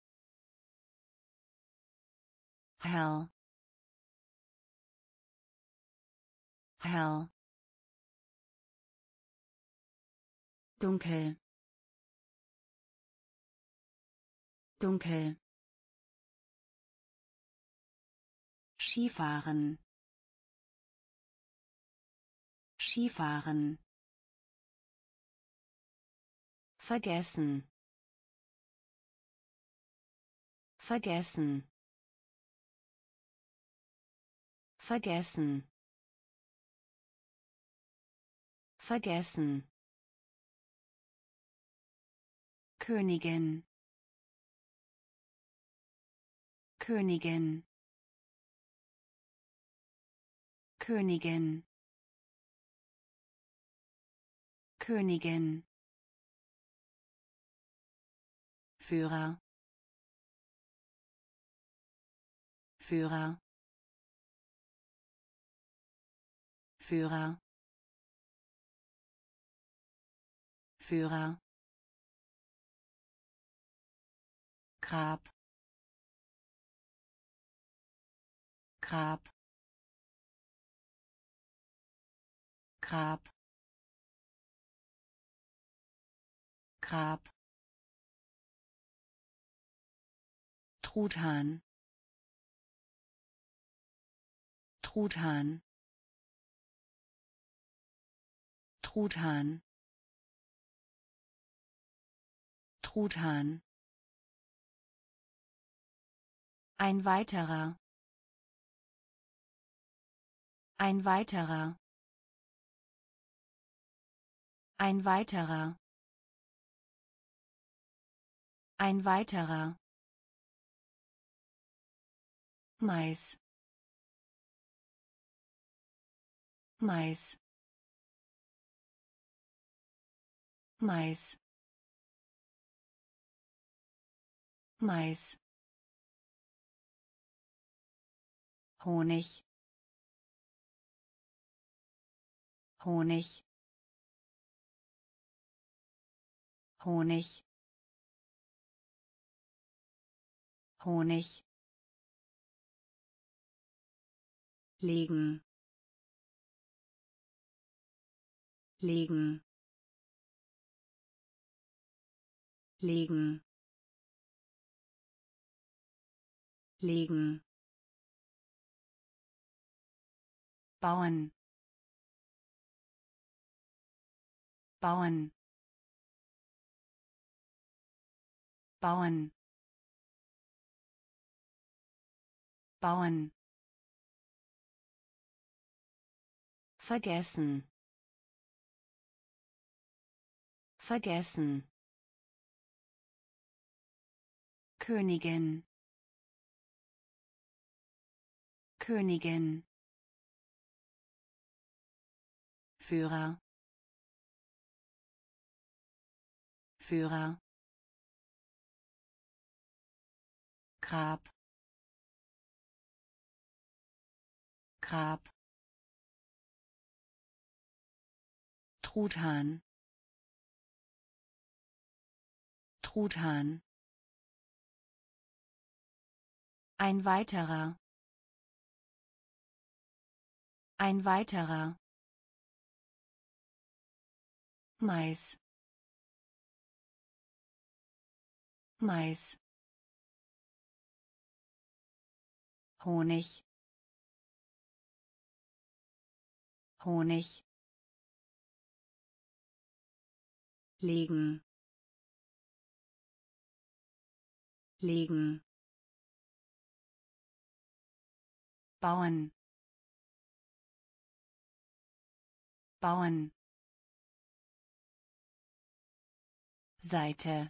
hell, hell, dunkel, dunkel, Skifahren, Skifahren, vergessen, vergessen, vergessen, vergessen, Königin, Königin, Königin, Königin, Führer, Führer, Führer, Führer, Grab, Grab, Grab, Grab, Truthahn, Truthahn, Truthahn, Truthahn, ein weiterer, ein weiterer, ein weiterer, ein weiterer, Mais, Mais, Mais, Mais, Honig, Honig, Honig, Honig, legen, legen, legen, legen, bauen, bauen, bauen, bauen, vergessen, vergessen, Königin, Königin, Führer, Führer, Grab, Grab, Truthahn, Truthahn, ein weiterer, ein weiterer, Mais, Mais, Honig, Honig, legen, legen, bauen, bauen, Seite,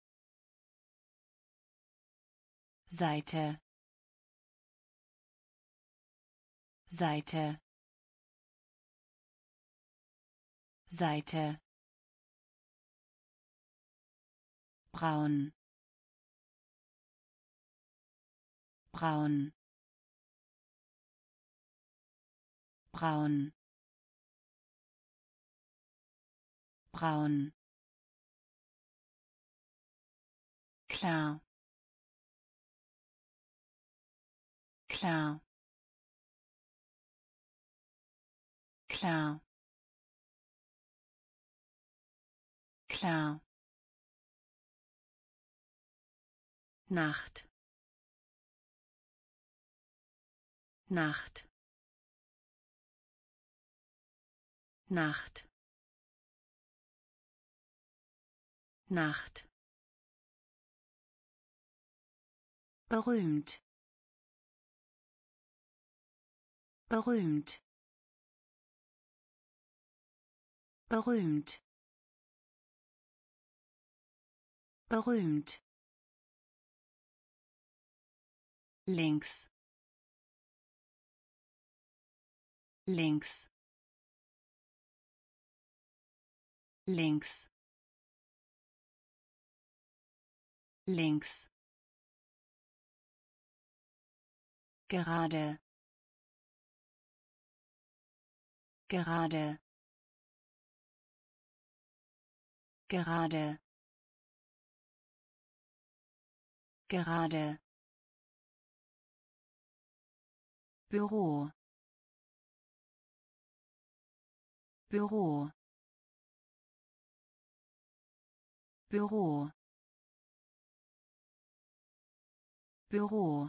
Seite, Seite, Seite, braun, braun, braun, braun, klar, klar, klar, klar, Nacht, Nacht, Nacht, Nacht, berühmt, berühmt, berühmt, berühmt, links, links, links, links, gerade, gerade, gerade, gerade, Büro, Büro, Büro, Büro,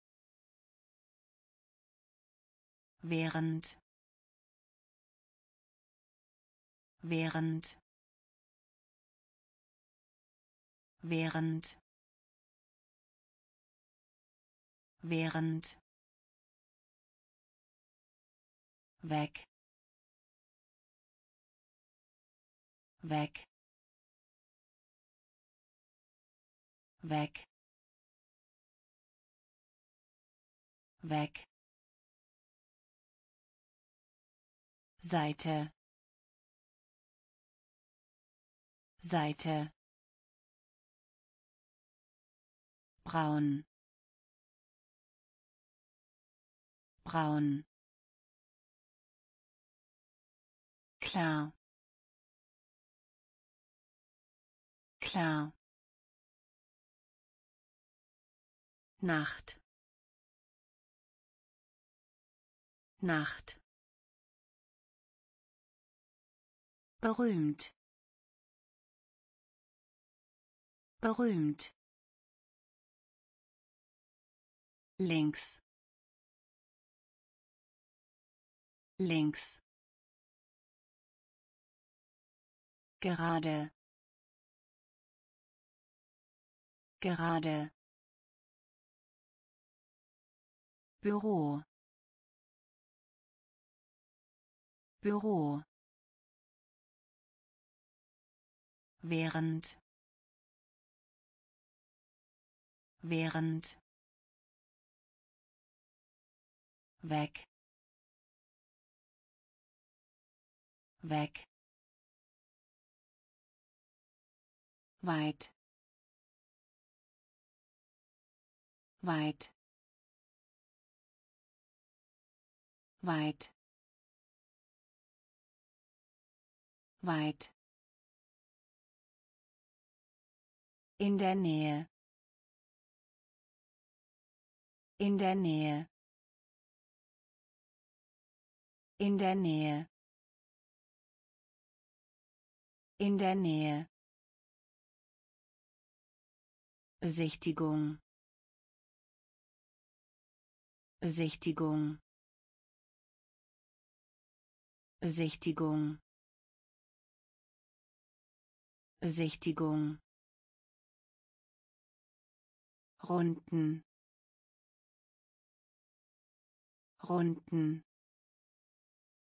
während, während, während, während, weg, weg, weg, weg, Seite, Seite, braun, braun, klar, klar, Nacht, Nacht, berühmt, berühmt, links, links, gerade, gerade, Büro, Büro, während, während, weg, weg, weit, weit, weit, weit, in der Nähe, in der Nähe, in der Nähe, in der Nähe, Besichtigung, Besichtigung, Besichtigung, Besichtigung, Runden, Runden,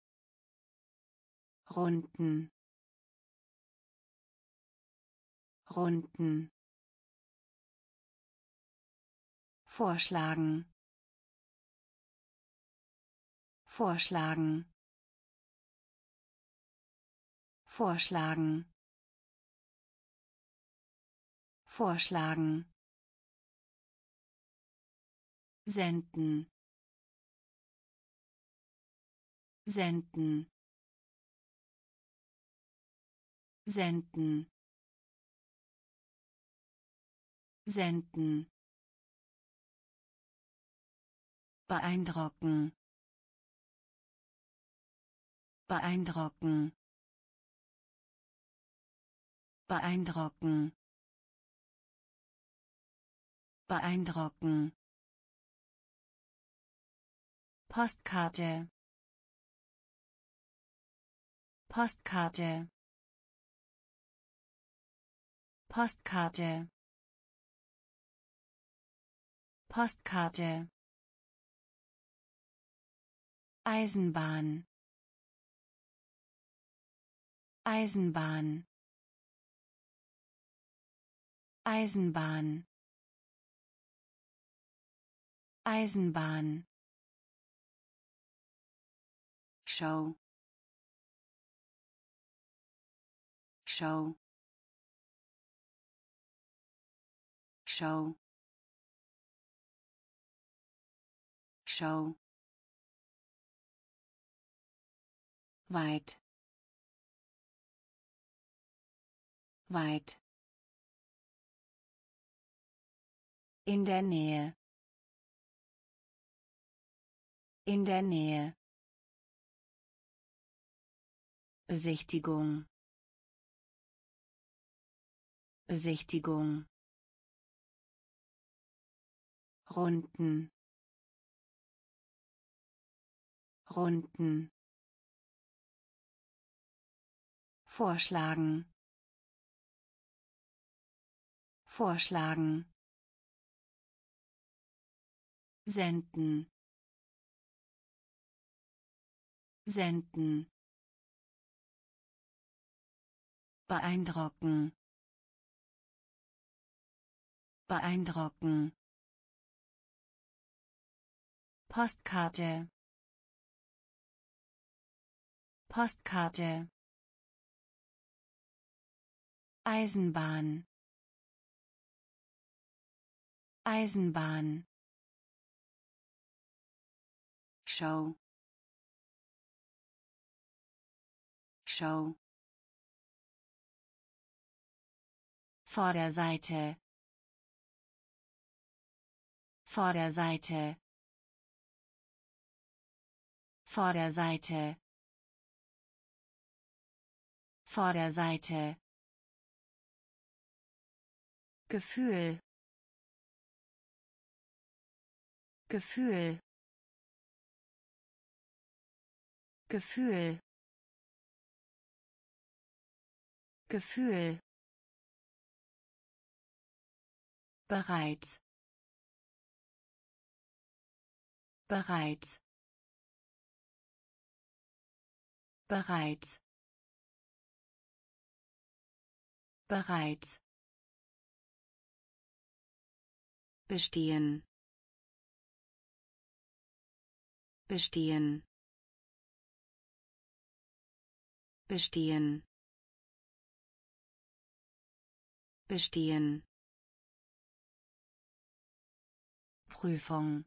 Runden, runden, vorschlagen, vorschlagen, vorschlagen, vorschlagen, senden, senden, senden, senden, beeindrucken, beeindrucken, beeindrucken, beeindrucken, Postkarte, Postkarte, Postkarte, Postkarte, Eisenbahn, Eisenbahn, Eisenbahn, Eisenbahn, Show, Show, Show, Show, weit, weit, in der Nähe, in der Nähe, Besichtigung, Besichtigung, runden, runden, vorschlagen, vorschlagen, senden, senden, beeindrucken, beeindrucken, Postkarte, Postkarte, Eisenbahn, Eisenbahn, Show, Show, Vorderseite, Vorderseite, Vorderseite, Vorderseite, Gefühl, Gefühl, Gefühl, Gefühl, bereits, bereits, bereits, bereits, bestehen, bestehen, bestehen, bestehen, Prüfung,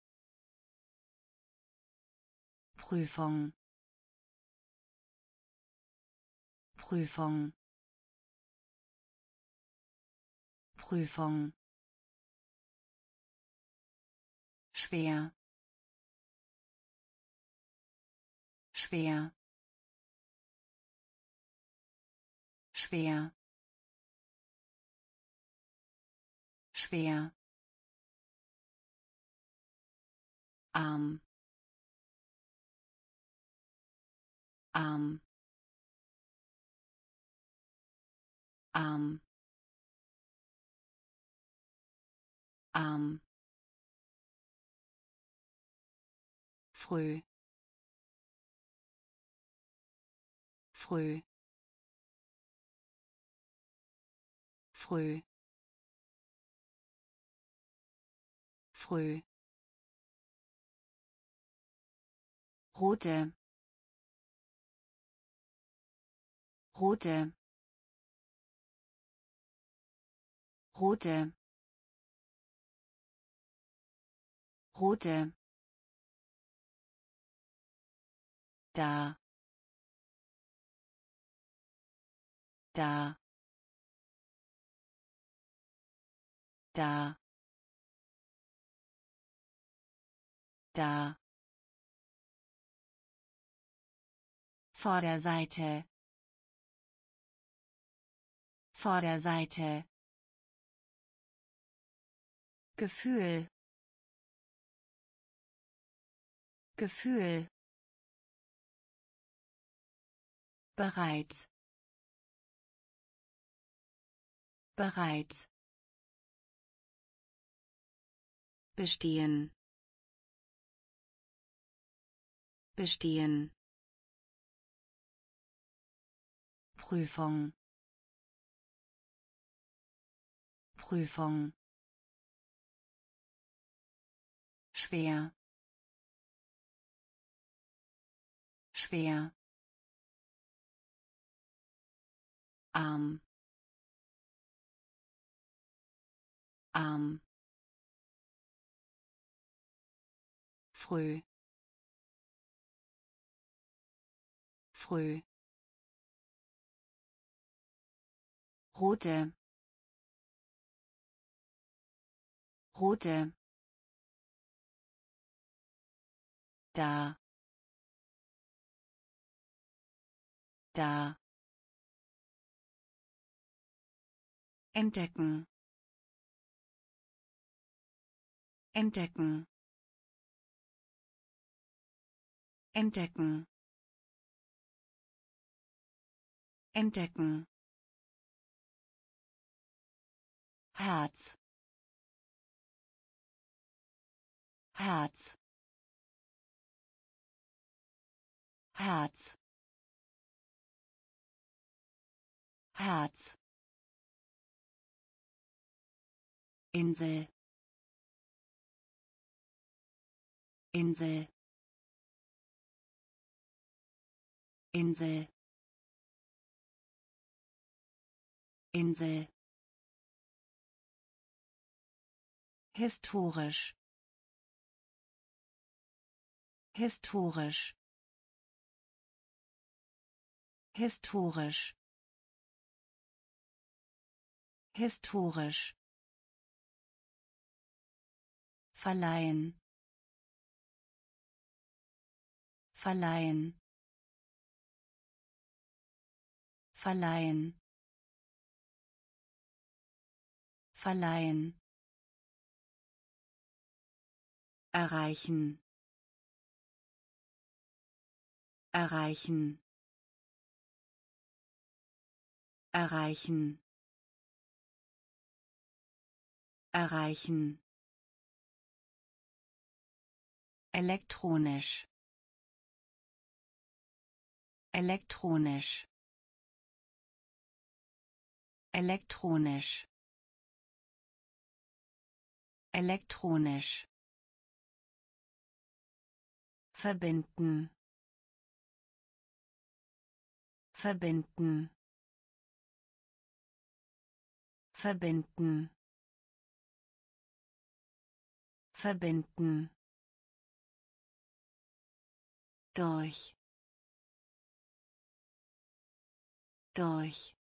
Prüfung, Prüfung, Prüfung, schwer, schwer, schwer, schwer, arm, arm, arm, arm, früh, früh, früh früh rote rote rote rote da da da da Vorderseite Vorderseite Gefühl Gefühl bereits bereits bestehen bestehen Prüfung Prüfung schwer schwer arm arm früh früh rote rote da da entdecken entdecken entdecken entdecken Herz Herz Herz Herz Insel Insel Insel Insel historisch historisch historisch historisch verleihen verleihen verleihen verleihen erreichen erreichen erreichen erreichen elektronisch elektronisch elektronisch elektronisch verbinden verbinden verbinden verbinden durch durch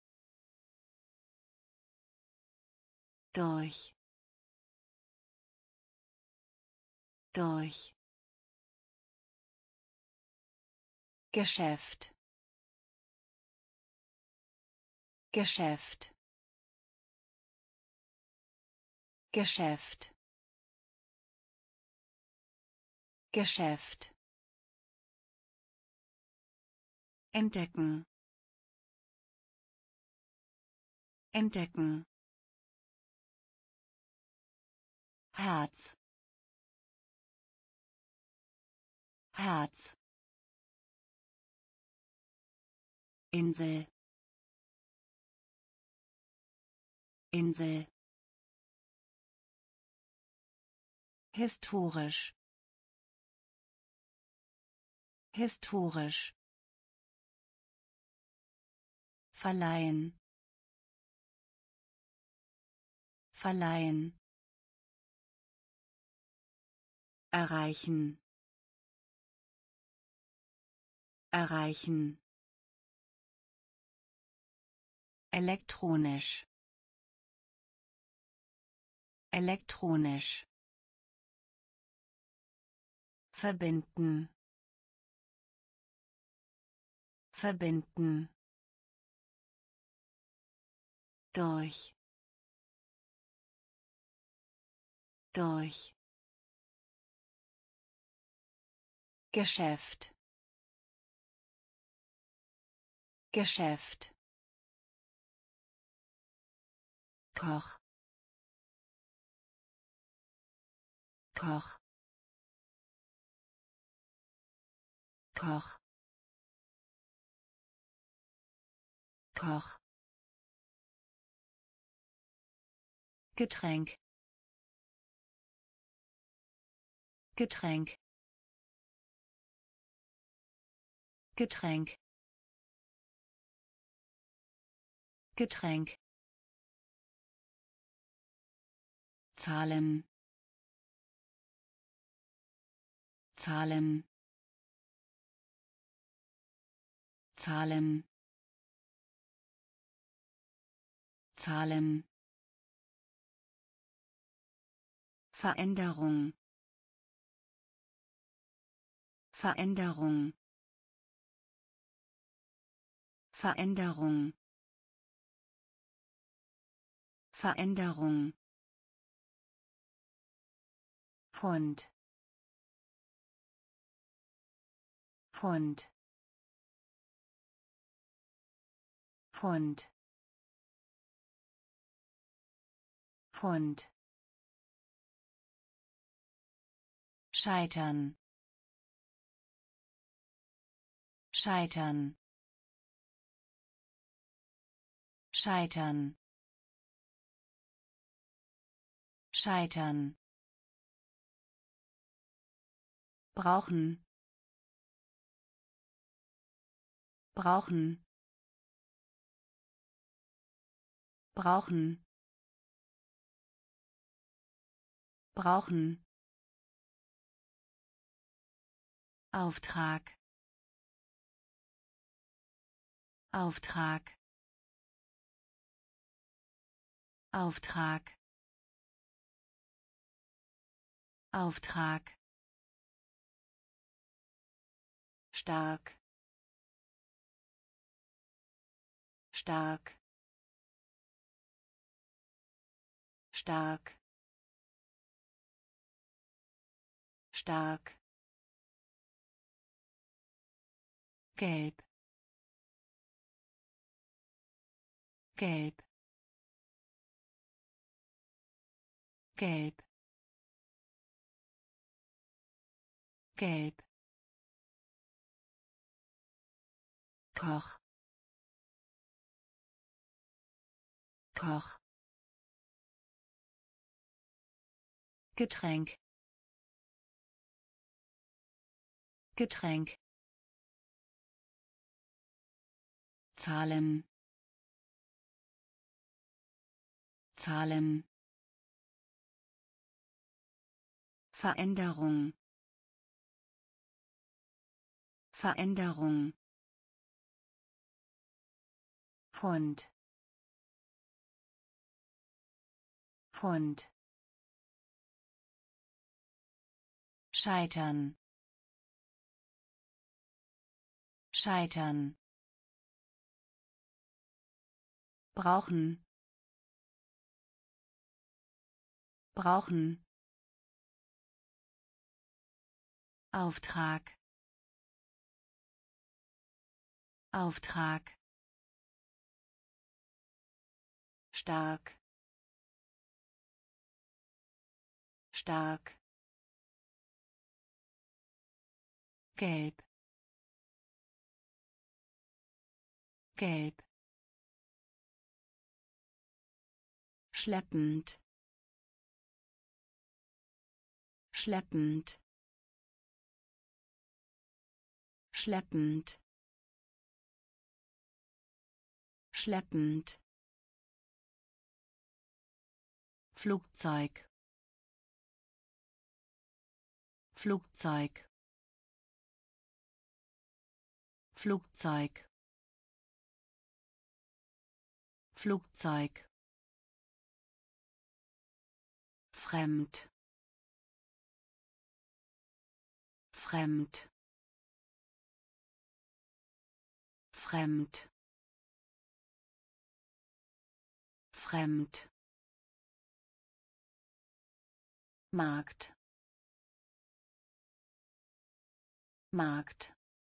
durch durch Geschäft Geschäft Geschäft Geschäft entdecken entdecken Herz Herz Insel Insel. Historisch. Historisch. Verleihen. Verleihen. Erreichen. Erreichen. Elektronisch. Elektronisch. Verbinden. Verbinden. Durch. Durch. Geschäft. Geschäft. Koch. Koch. Koch. Koch. Getränk. Getränk. Getränk. Getränk. Zahlen. Zahlen. Zahlen. Zahlen. Veränderung. Veränderung. Veränderung. Veränderung. Hund. Hund. Hund. Hund. Scheitern. Scheitern. Scheitern. Scheitern. Brauchen. Brauchen. Brauchen. Brauchen. Auftrag. Auftrag. Auftrag. Auftrag. Stark. Stark. Stark. Stark. Gelb. Gelb. Gelb. Gelb. Koch. Koch. Getränk. Getränk. Zahlen. Zahlen. Veränderung. Veränderung. Hund. Hund. Scheitern. Scheitern. Brauchen. Brauchen. Auftrag. Auftrag. Stark. Stark. Gelb. Gelb. schleppend schleppend schleppend schleppend Flugzeug Flugzeug Flugzeug Flugzeug fremd fremd fremd fremd Markt Markt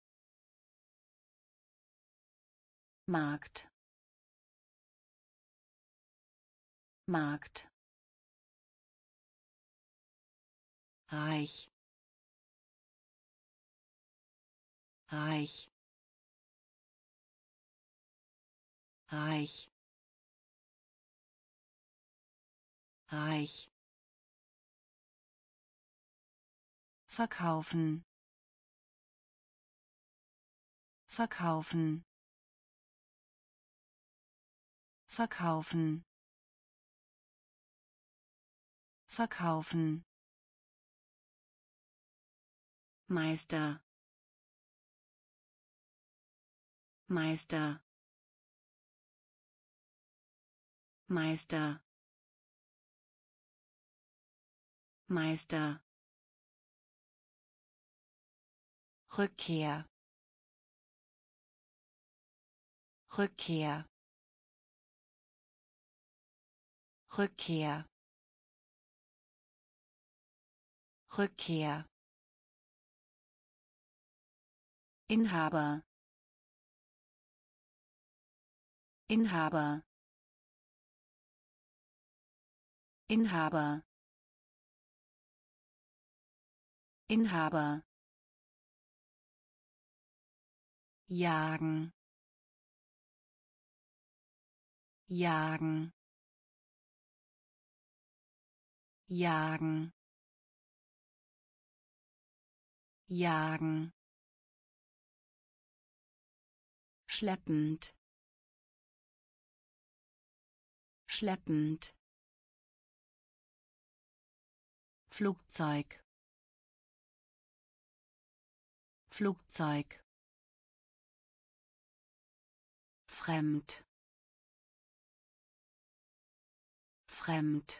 Markt Markt reich reich reich reich verkaufen verkaufen verkaufen verkaufen Meister Meister Meister Meister Rückkehr Rückkehr Rückkehr Rückkehr Inhaber Inhaber Inhaber Inhaber jagen jagen jagen jagen schleppend schleppend Flugzeug Flugzeug fremd fremd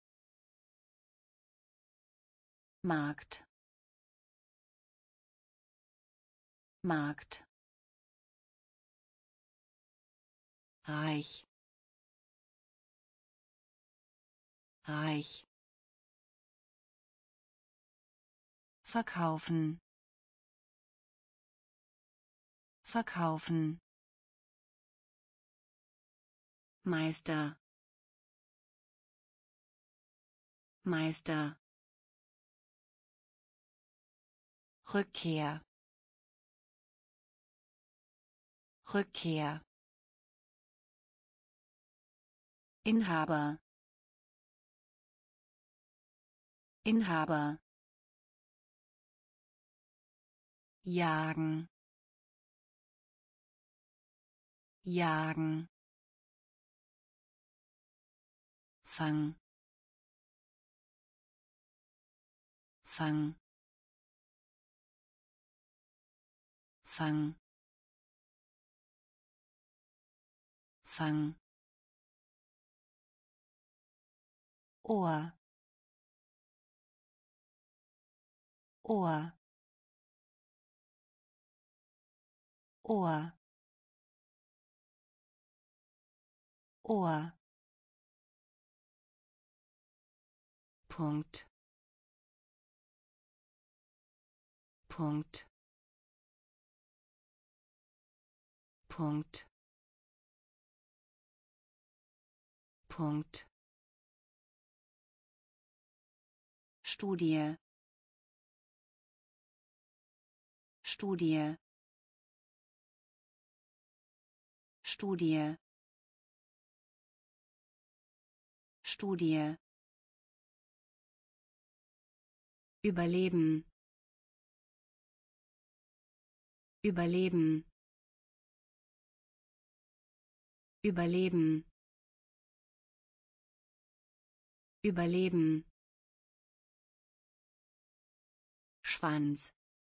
Markt Markt reich reich verkaufen verkaufen Meister Meister Rückkehr Rückkehr Inhaber Inhaber jagen jagen Fang Fang Fang Fang Ohr Ohr Ohr Ohr Punkt Punkt Punkt Punkt Studie Studie Studie Studie Überleben Überleben Überleben Überleben Schwanz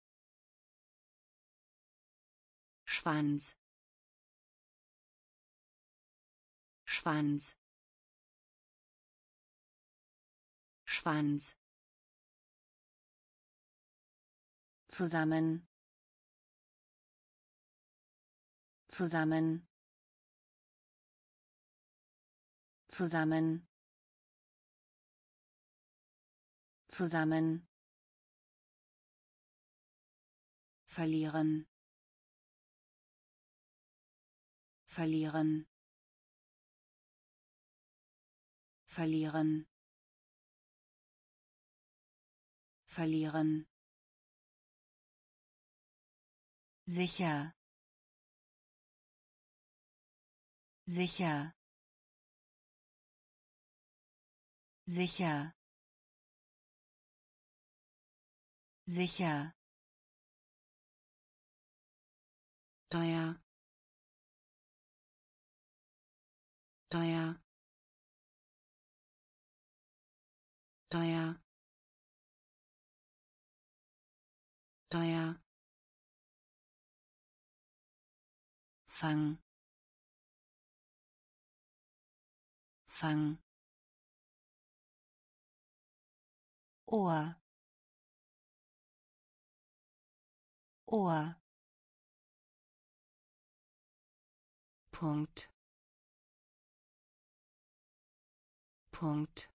Schwanz Schwanz Schwanz zusammen zusammen zusammen zusammen verlieren verlieren verlieren verlieren sicher sicher sicher sicher teuer teuer teuer teuer Fang Fang Ohr Ohr Punkt Punkt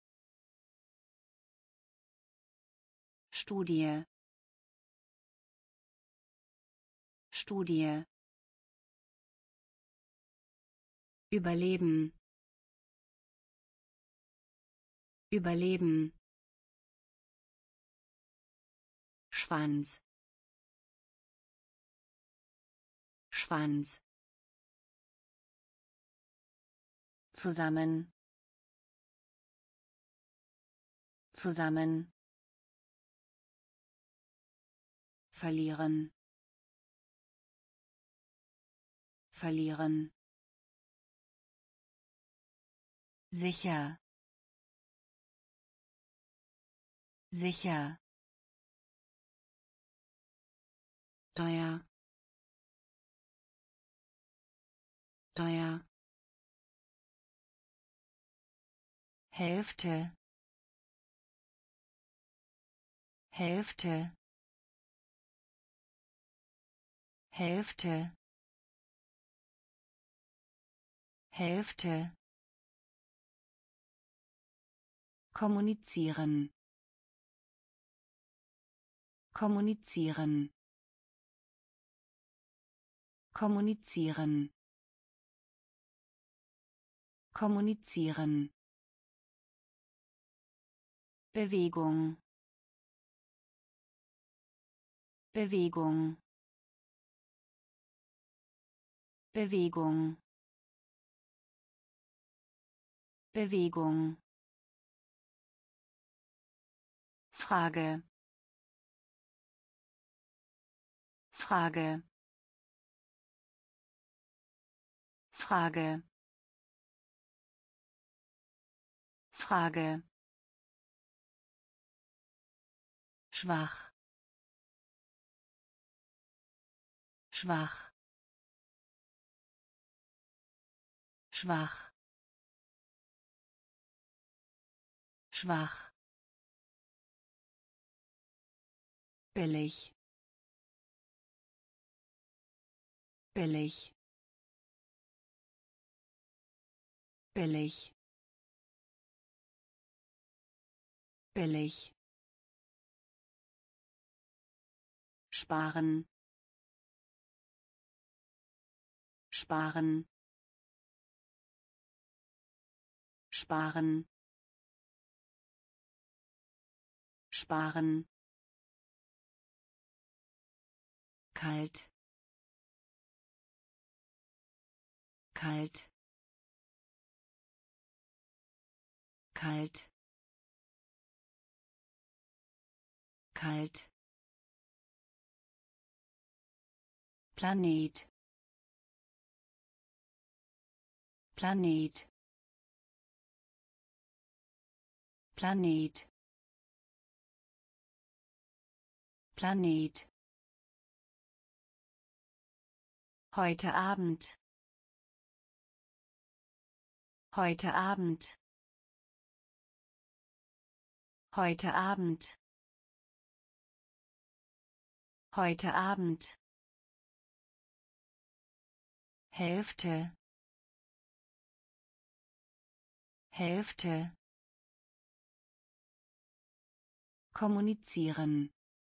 Studie Studie Überleben Überleben Schwanz Schwanz zusammen zusammen verlieren verlieren sicher sicher teuer teuer Hälfte Hälfte Hälfte Hälfte kommunizieren kommunizieren kommunizieren kommunizieren Bewegung Bewegung Bewegung Bewegung Frage Frage Frage Frage schwach schwach schwach schwach billig billig billig billig sparen sparen sparen sparen kalt kalt kalt, kalt, Planet, Planet, Planet, Planet. Heute Abend. Heute Abend. Heute Abend. Heute Abend. Hälfte. Hälfte. Kommunizieren.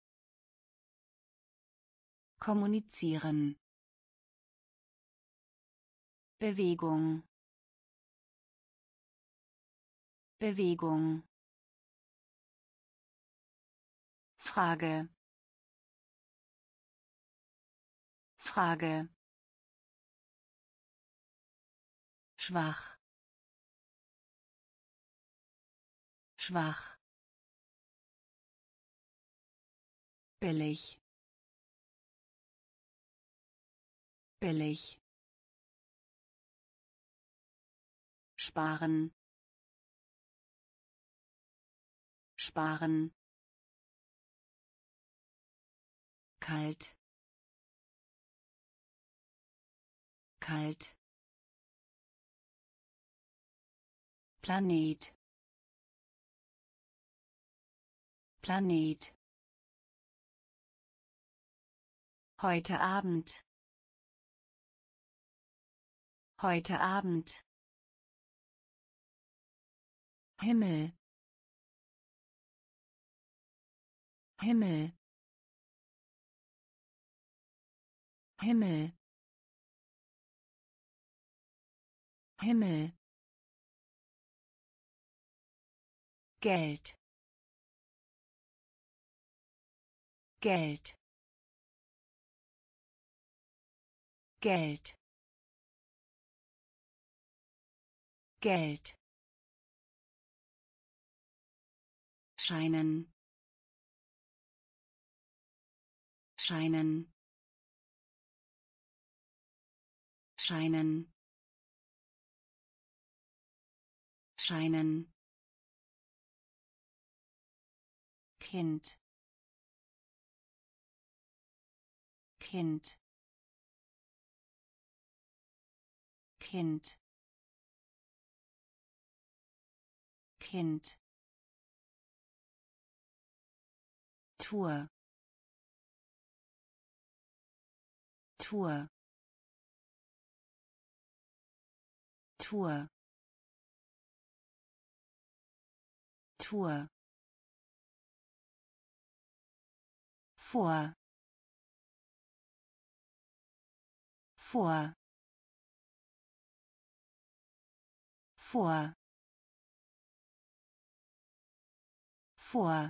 Kommunizieren. Bewegung. Bewegung. Frage. Frage. Schwach. Schwach. Billig. Billig. Sparen. Sparen. Kalt. Kalt. Planet. Planet. Heute Abend. Heute Abend. Himmel. Himmel. Himmel. Himmel. Geld. Geld. Geld. Geld. Scheinen. Scheinen. Scheinen. Scheinen. Kind. Kind. Kind. Kind. Tour. Tour. Tour. Tour. Vor. Vor. Vor. Vor.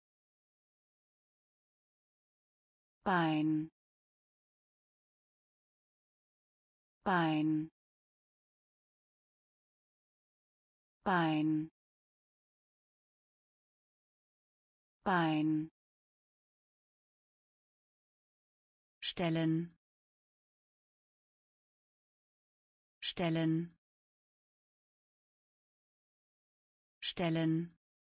Bein. Bein. Bein. Bein. Stellen. Stellen. Stellen.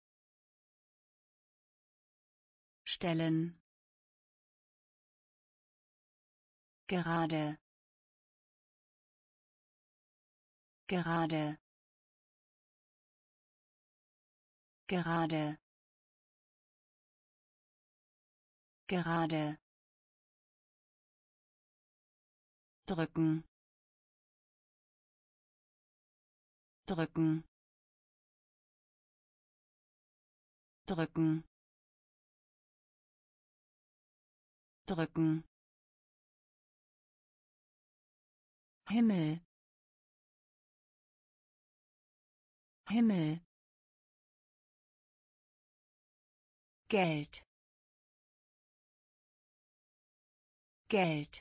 Stellen. Gerade. Gerade. Gerade. Gerade. Drücken. Drücken. Drücken. Drücken. Himmel. Himmel. Geld. Geld.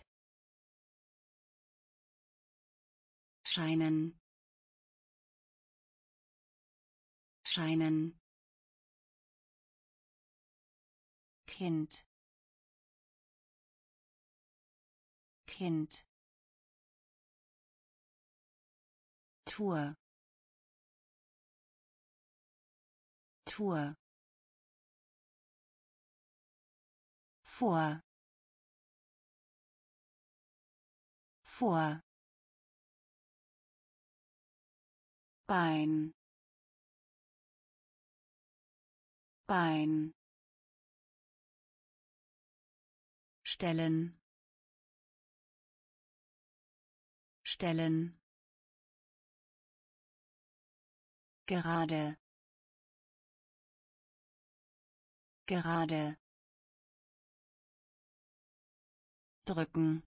Scheinen. scheinen Kind Kind Tour Tour vor vor Bein Bein stellen stellen gerade gerade drücken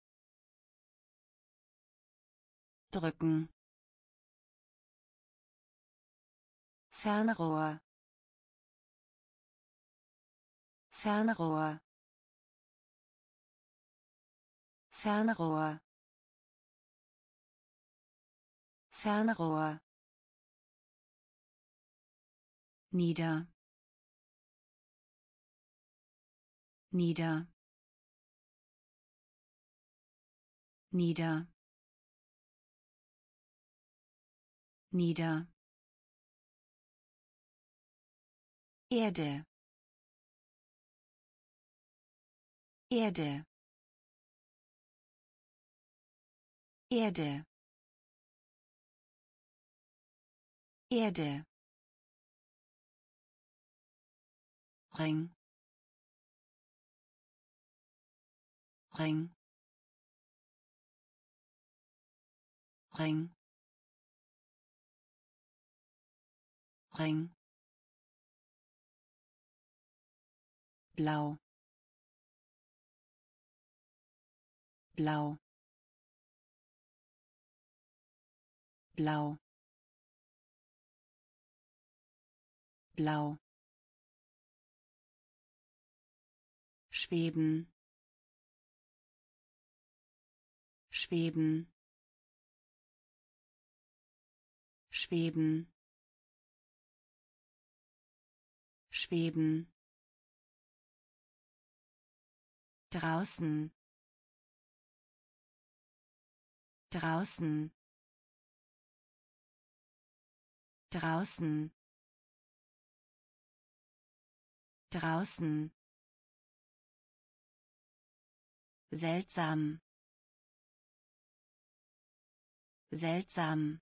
drücken Fernrohr Fernrohr Fernrohr Fernrohr nieder nieder nieder nieder Erde Erde Erde Erde Ring Ring Ring Ring blau blau blau blau schweben schweben schweben schweben draußen draußen draußen draußen seltsam seltsam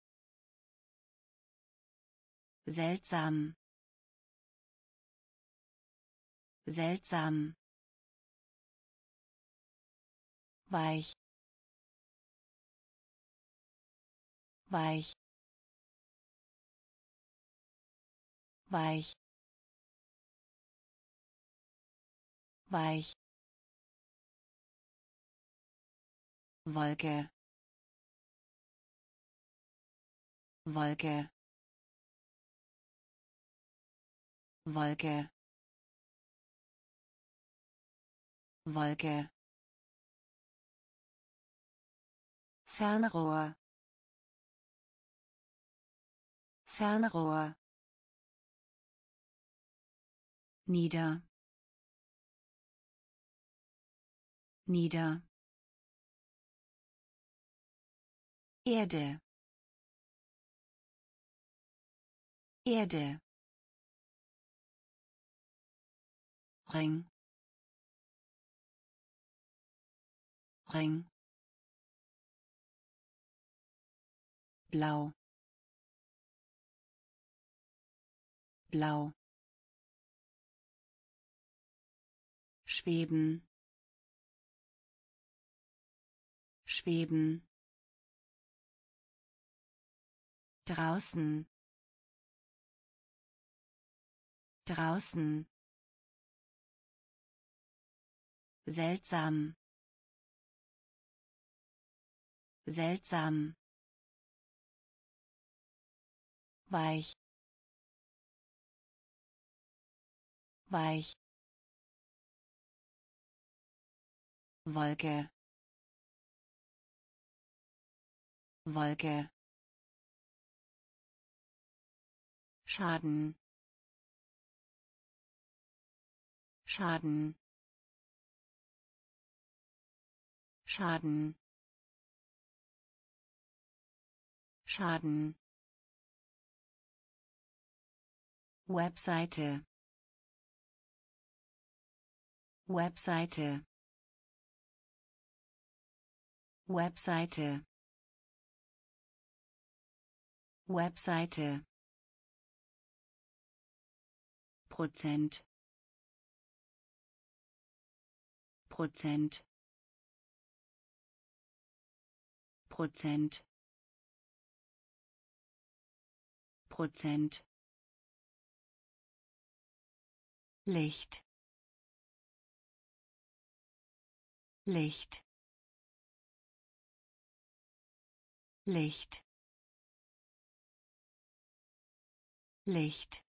seltsam seltsam weich weich weich weich Wolke Wolke Wolke Wolke Fernrohr Fernrohr nieder nieder Erde Erde Ring Ring blau blau schweben schweben draußen draußen seltsam seltsam weich weich Wolke Wolke Schaden, Schaden, Schaden, Schaden. Webseite, Webseite, Webseite, Webseite. Prozent, Prozent, Prozent, Prozent. Licht, Licht, Licht, Licht.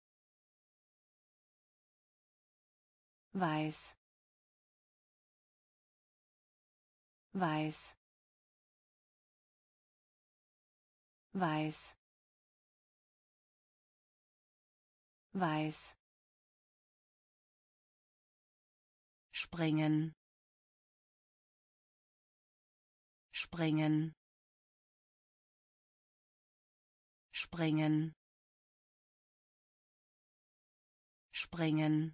Weiß, weiß, weiß, weiß. Springen, springen, springen, springen.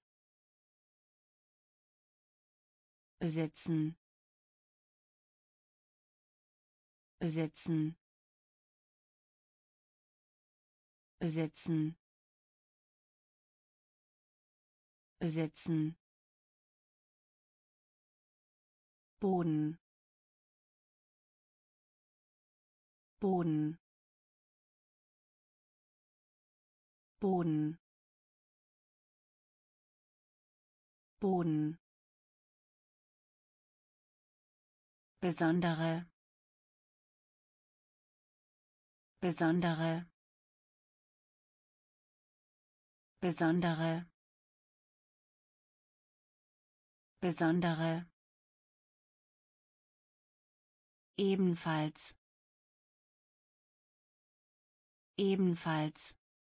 Besitzen, besitzen, besitzen, besitzen. Boden, Boden, Boden, Boden. Besondere, besondere, besondere, besondere. Ebenfalls, ebenfalls,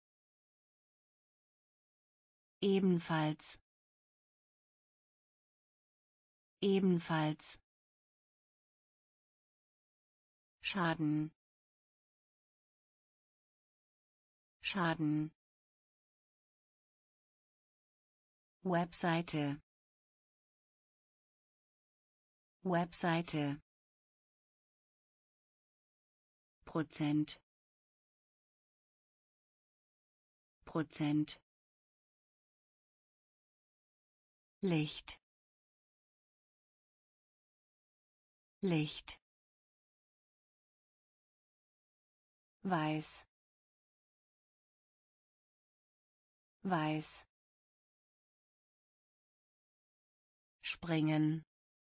ebenfalls, ebenfalls. Schaden, Schaden. Webseite, Webseite. Prozent, Prozent. Licht, Licht. Weiß, weiß. Springen,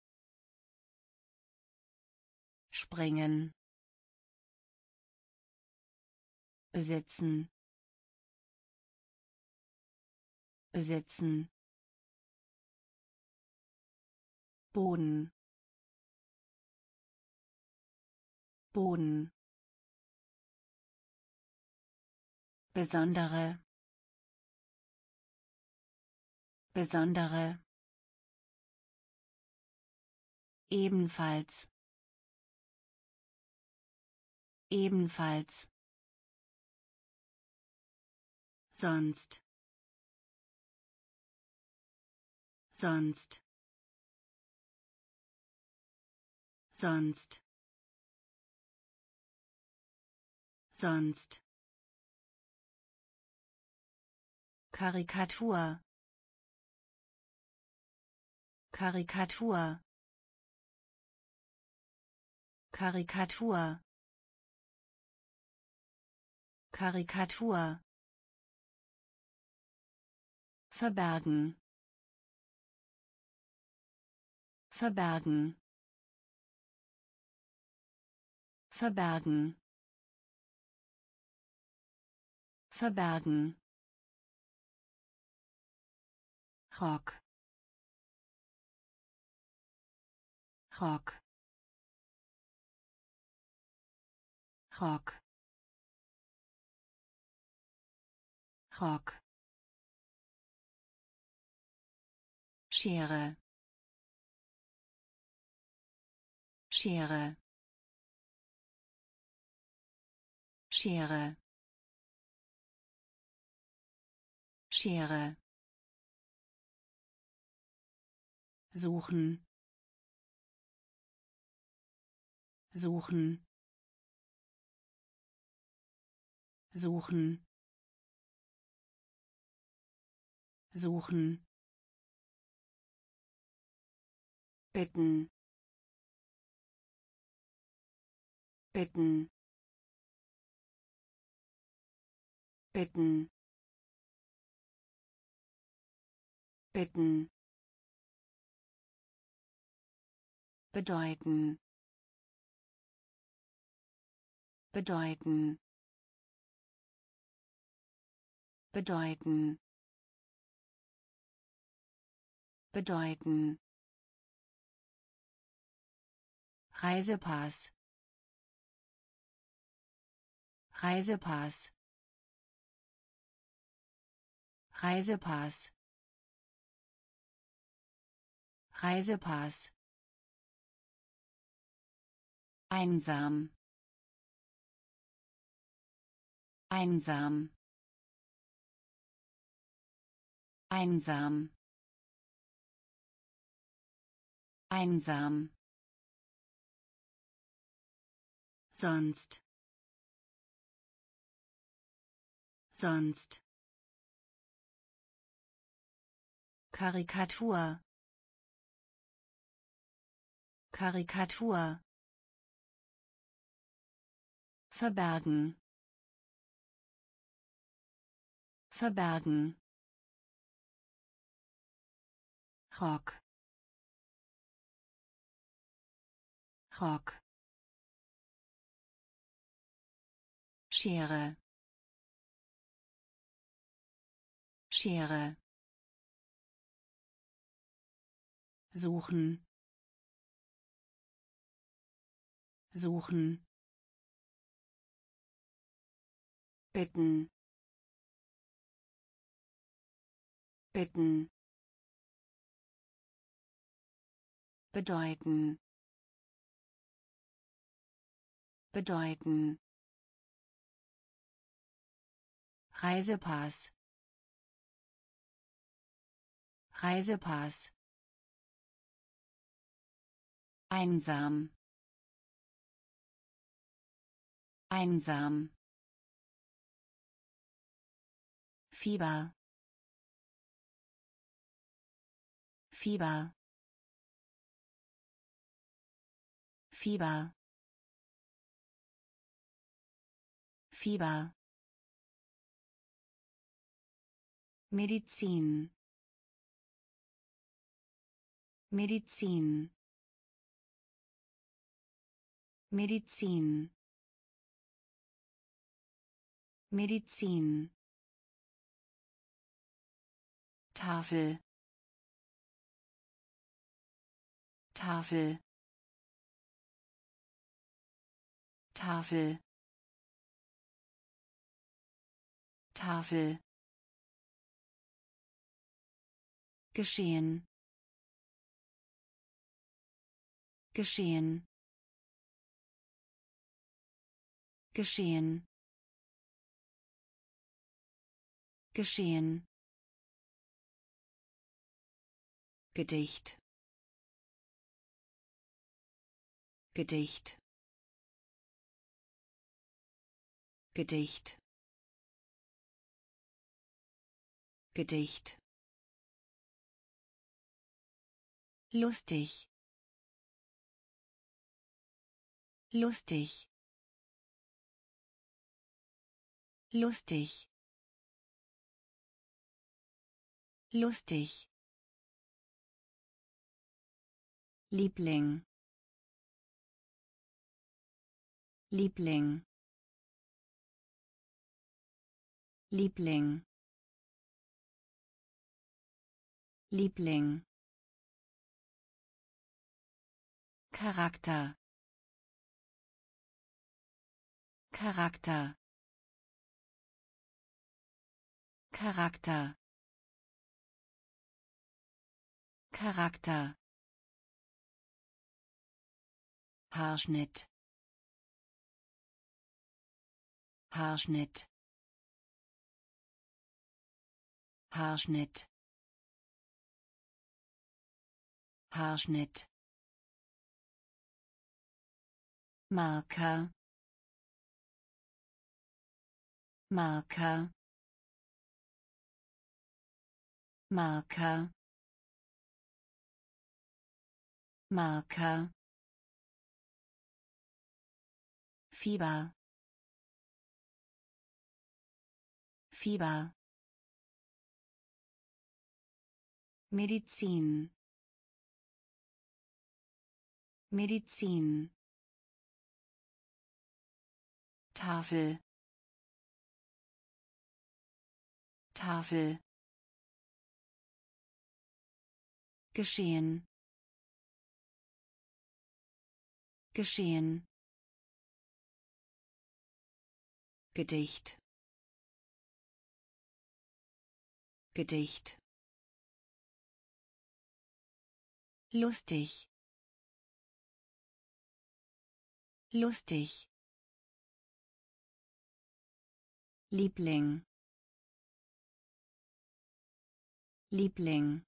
springen. Besitzen, besitzen. Boden, Boden. Besondere, besondere. Ebenfalls, ebenfalls. Sonst, sonst, sonst, sonst. Karikatur, Karikatur, Karikatur, Karikatur. Verbergen, verbergen, verbergen, verbergen. Rock, Rock, Rock, Rock. Schere. Schere. Schere. Schere. Suchen. Suchen. Suchen. Suchen. Bitten. Bitten. Bitten. Bitten. Bedeuten. Bedeuten. Bedeuten. Bedeuten. Reisepass. Reisepass. Reisepass. Reisepass. Einsam. Einsam. Einsam. Einsam. Sonst. Sonst. Karikatur. Karikatur. Verbergen. Verbergen. Rock. Rock. Schere. Schere. Suchen. Suchen. Bitten. Bitten. Bedeuten. Bedeuten. Reisepass. Reisepass. Einsam. Einsam. Fieber. Fieber. Fieber. Fieber. Medizin. Medizin. Medizin. Medizin. Tafel. Tafel. Tafel. Tafel. Geschehen. Geschehen. Geschehen. Geschehen. Gedicht. Gedicht. Gedicht. Gedicht. Lustig. Lustig. Lustig. Lustig. Liebling. Liebling. Liebling. Liebling. Charakter. Charakter. Charakter Charakter Haarschnitt Haarschnitt Haarschnitt Haarschnitt Marker Marker Marker Marker Fieber Fieber Medizin Medizin Tafel Tafel geschehen geschehen Gedicht Gedicht lustig lustig Liebling Liebling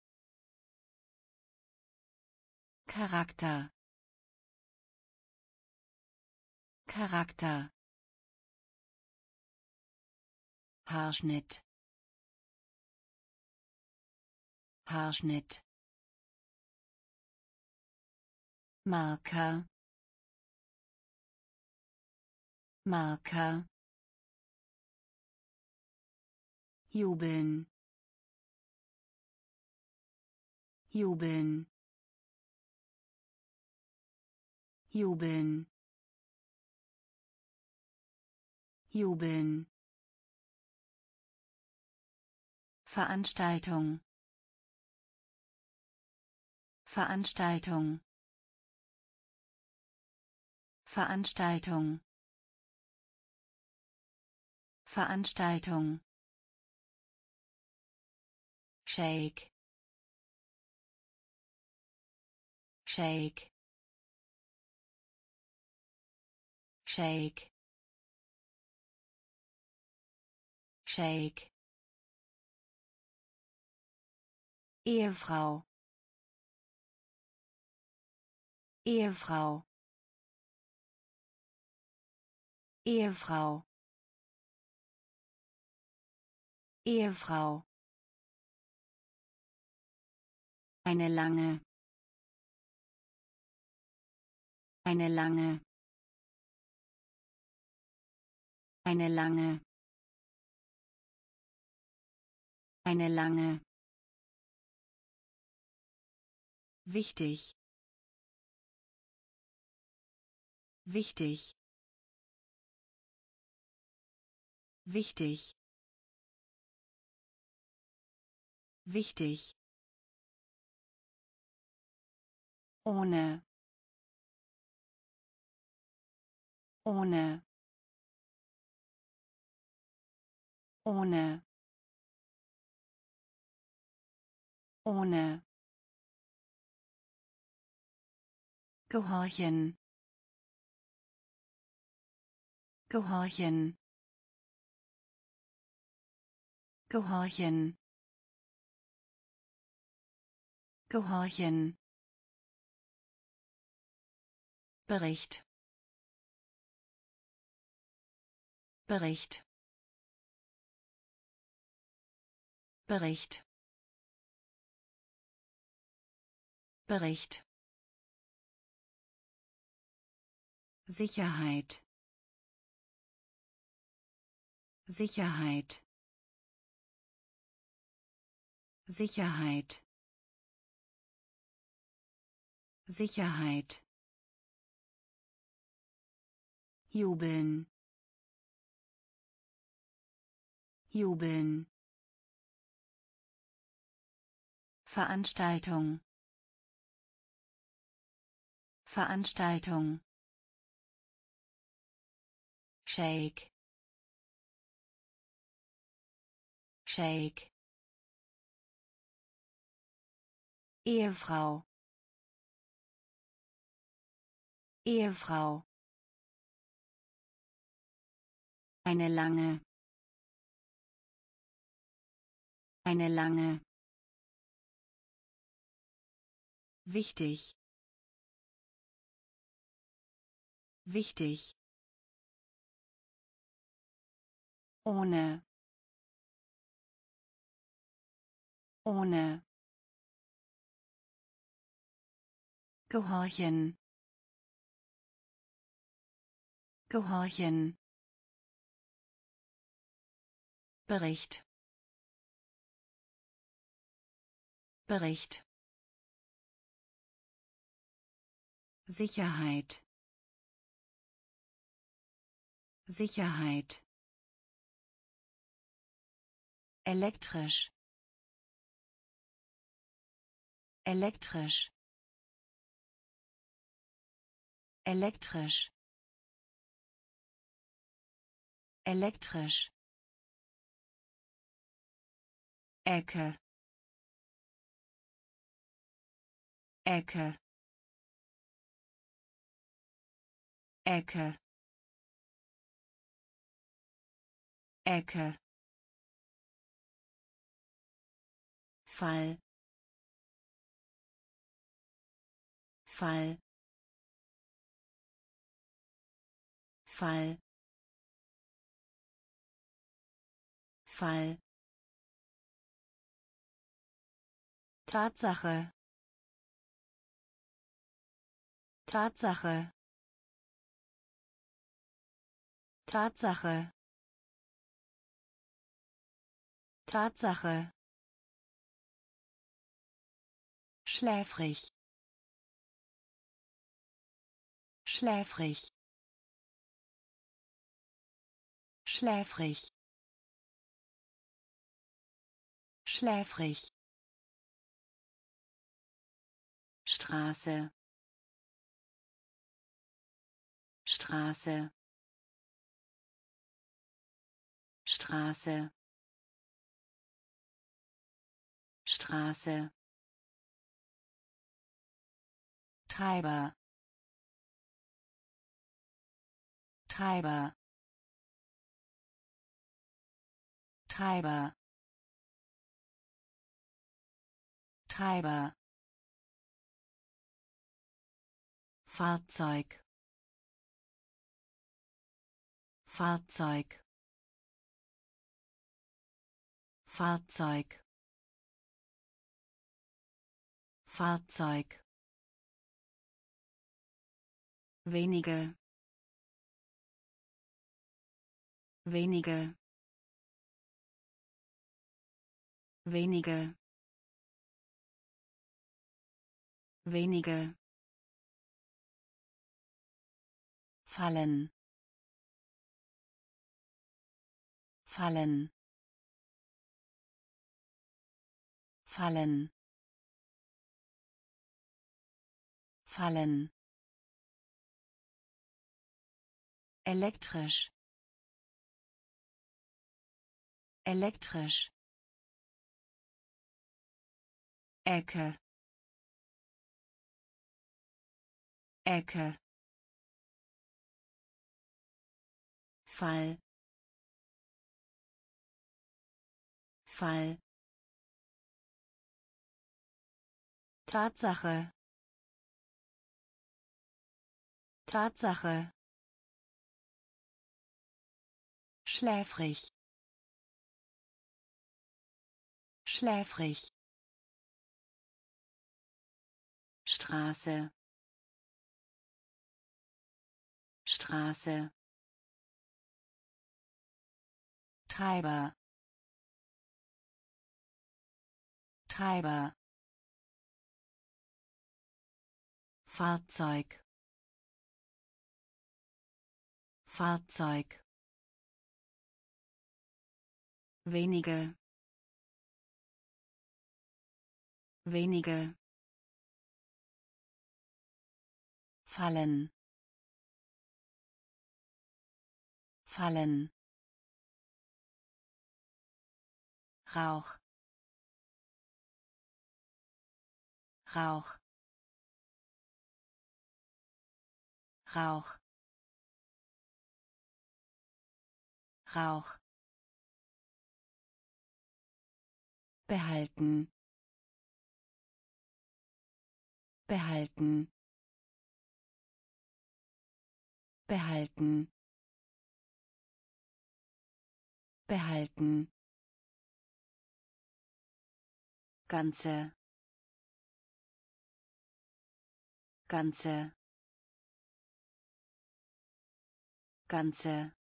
Charakter Charakter Haarschnitt Haarschnitt Marker Marker jubeln jubeln jubeln jubeln Veranstaltung Veranstaltung Veranstaltung Veranstaltung Shake Shake Shake Shake Ehefrau Ehefrau Ehefrau Ehefrau eine lange eine lange eine lange eine lange wichtig wichtig wichtig wichtig ohne ohne ohne ohne gehorchen gehorchen gehorchen gehorchen Bericht Bericht Bericht Bericht Sicherheit Sicherheit Sicherheit Sicherheit jubeln jubeln Veranstaltung Veranstaltung Shake Shake. Ehefrau. Ehefrau. Eine lange. Eine lange. Wichtig. Wichtig. Ohne. Ohne. Gehorchen. Gehorchen. Bericht. Bericht. Sicherheit. Sicherheit. Elektrisch. Elektrisch. Elektrisch. Elektrisch. Ecke. Ecke. Ecke. Ecke. Fall. Fall. Fall. Fall. Tatsache. Tatsache. Tatsache. Tatsache. Schläfrig. Schläfrig. Schläfrig. Schläfrig. Straße. Straße. Straße. Straße. Treiber. Treiber. Treiber. Treiber. Fahrzeug. Fahrzeug. Fahrzeug. Fahrzeug. Wenige. Wenige. Wenige. Wenige. Fallen. Fallen. Fallen. Fallen. Elektrisch. Elektrisch. Ecke. Ecke. Fall. Fall. Tatsache. Tatsache. Schläfrig. Schläfrig. Straße. Straße. Treiber. Treiber. Fahrzeug. Fahrzeug. Wenige. Wenige. Fallen. Fallen. Rauch, Rauch, Rauch, Rauch. Behalten, behalten, behalten, behalten. Ganze, ganze, ganze,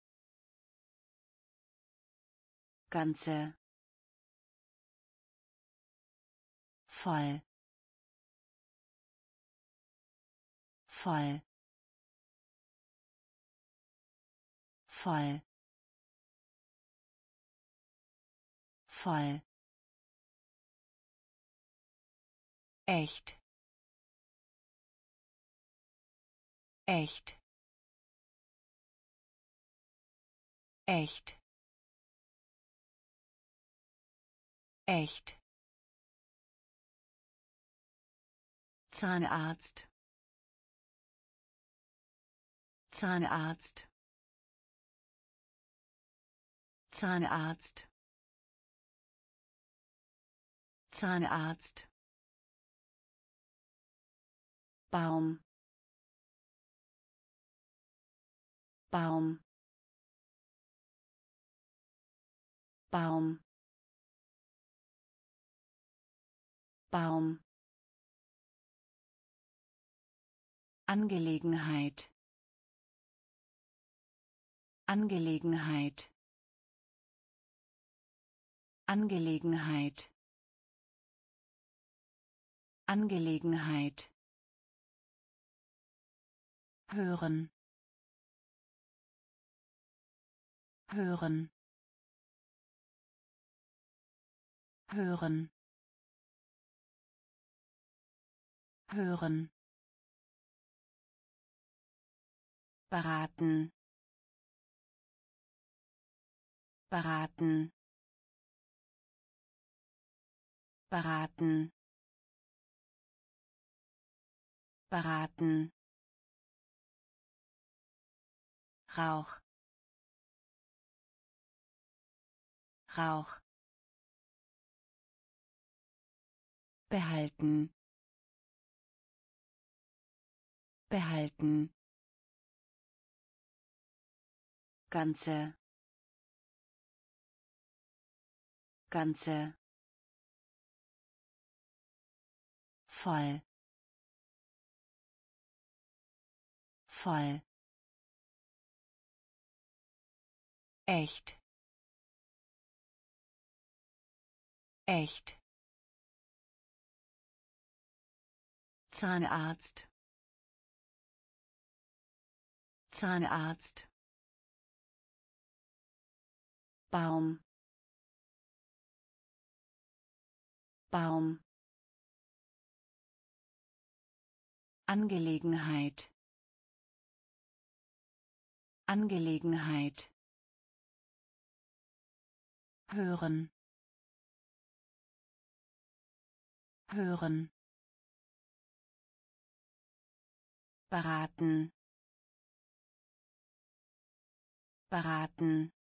ganze. Voll, voll, voll, voll. Echt, echt, echt, echt. Zahnarzt, Zahnarzt, Zahnarzt, Zahnarzt. Baum, Baum, Baum, Baum. Angelegenheit, Angelegenheit, Angelegenheit, Angelegenheit. Hören, hören, hören, hören. Beraten, beraten, beraten, beraten. Rauch, Rauch. Behalten, behalten. Ganze, ganze. Voll, voll. Echt, echt. Zahnarzt, Zahnarzt. Baum, Baum. Angelegenheit, Angelegenheit. Hören, hören. Beraten, beraten.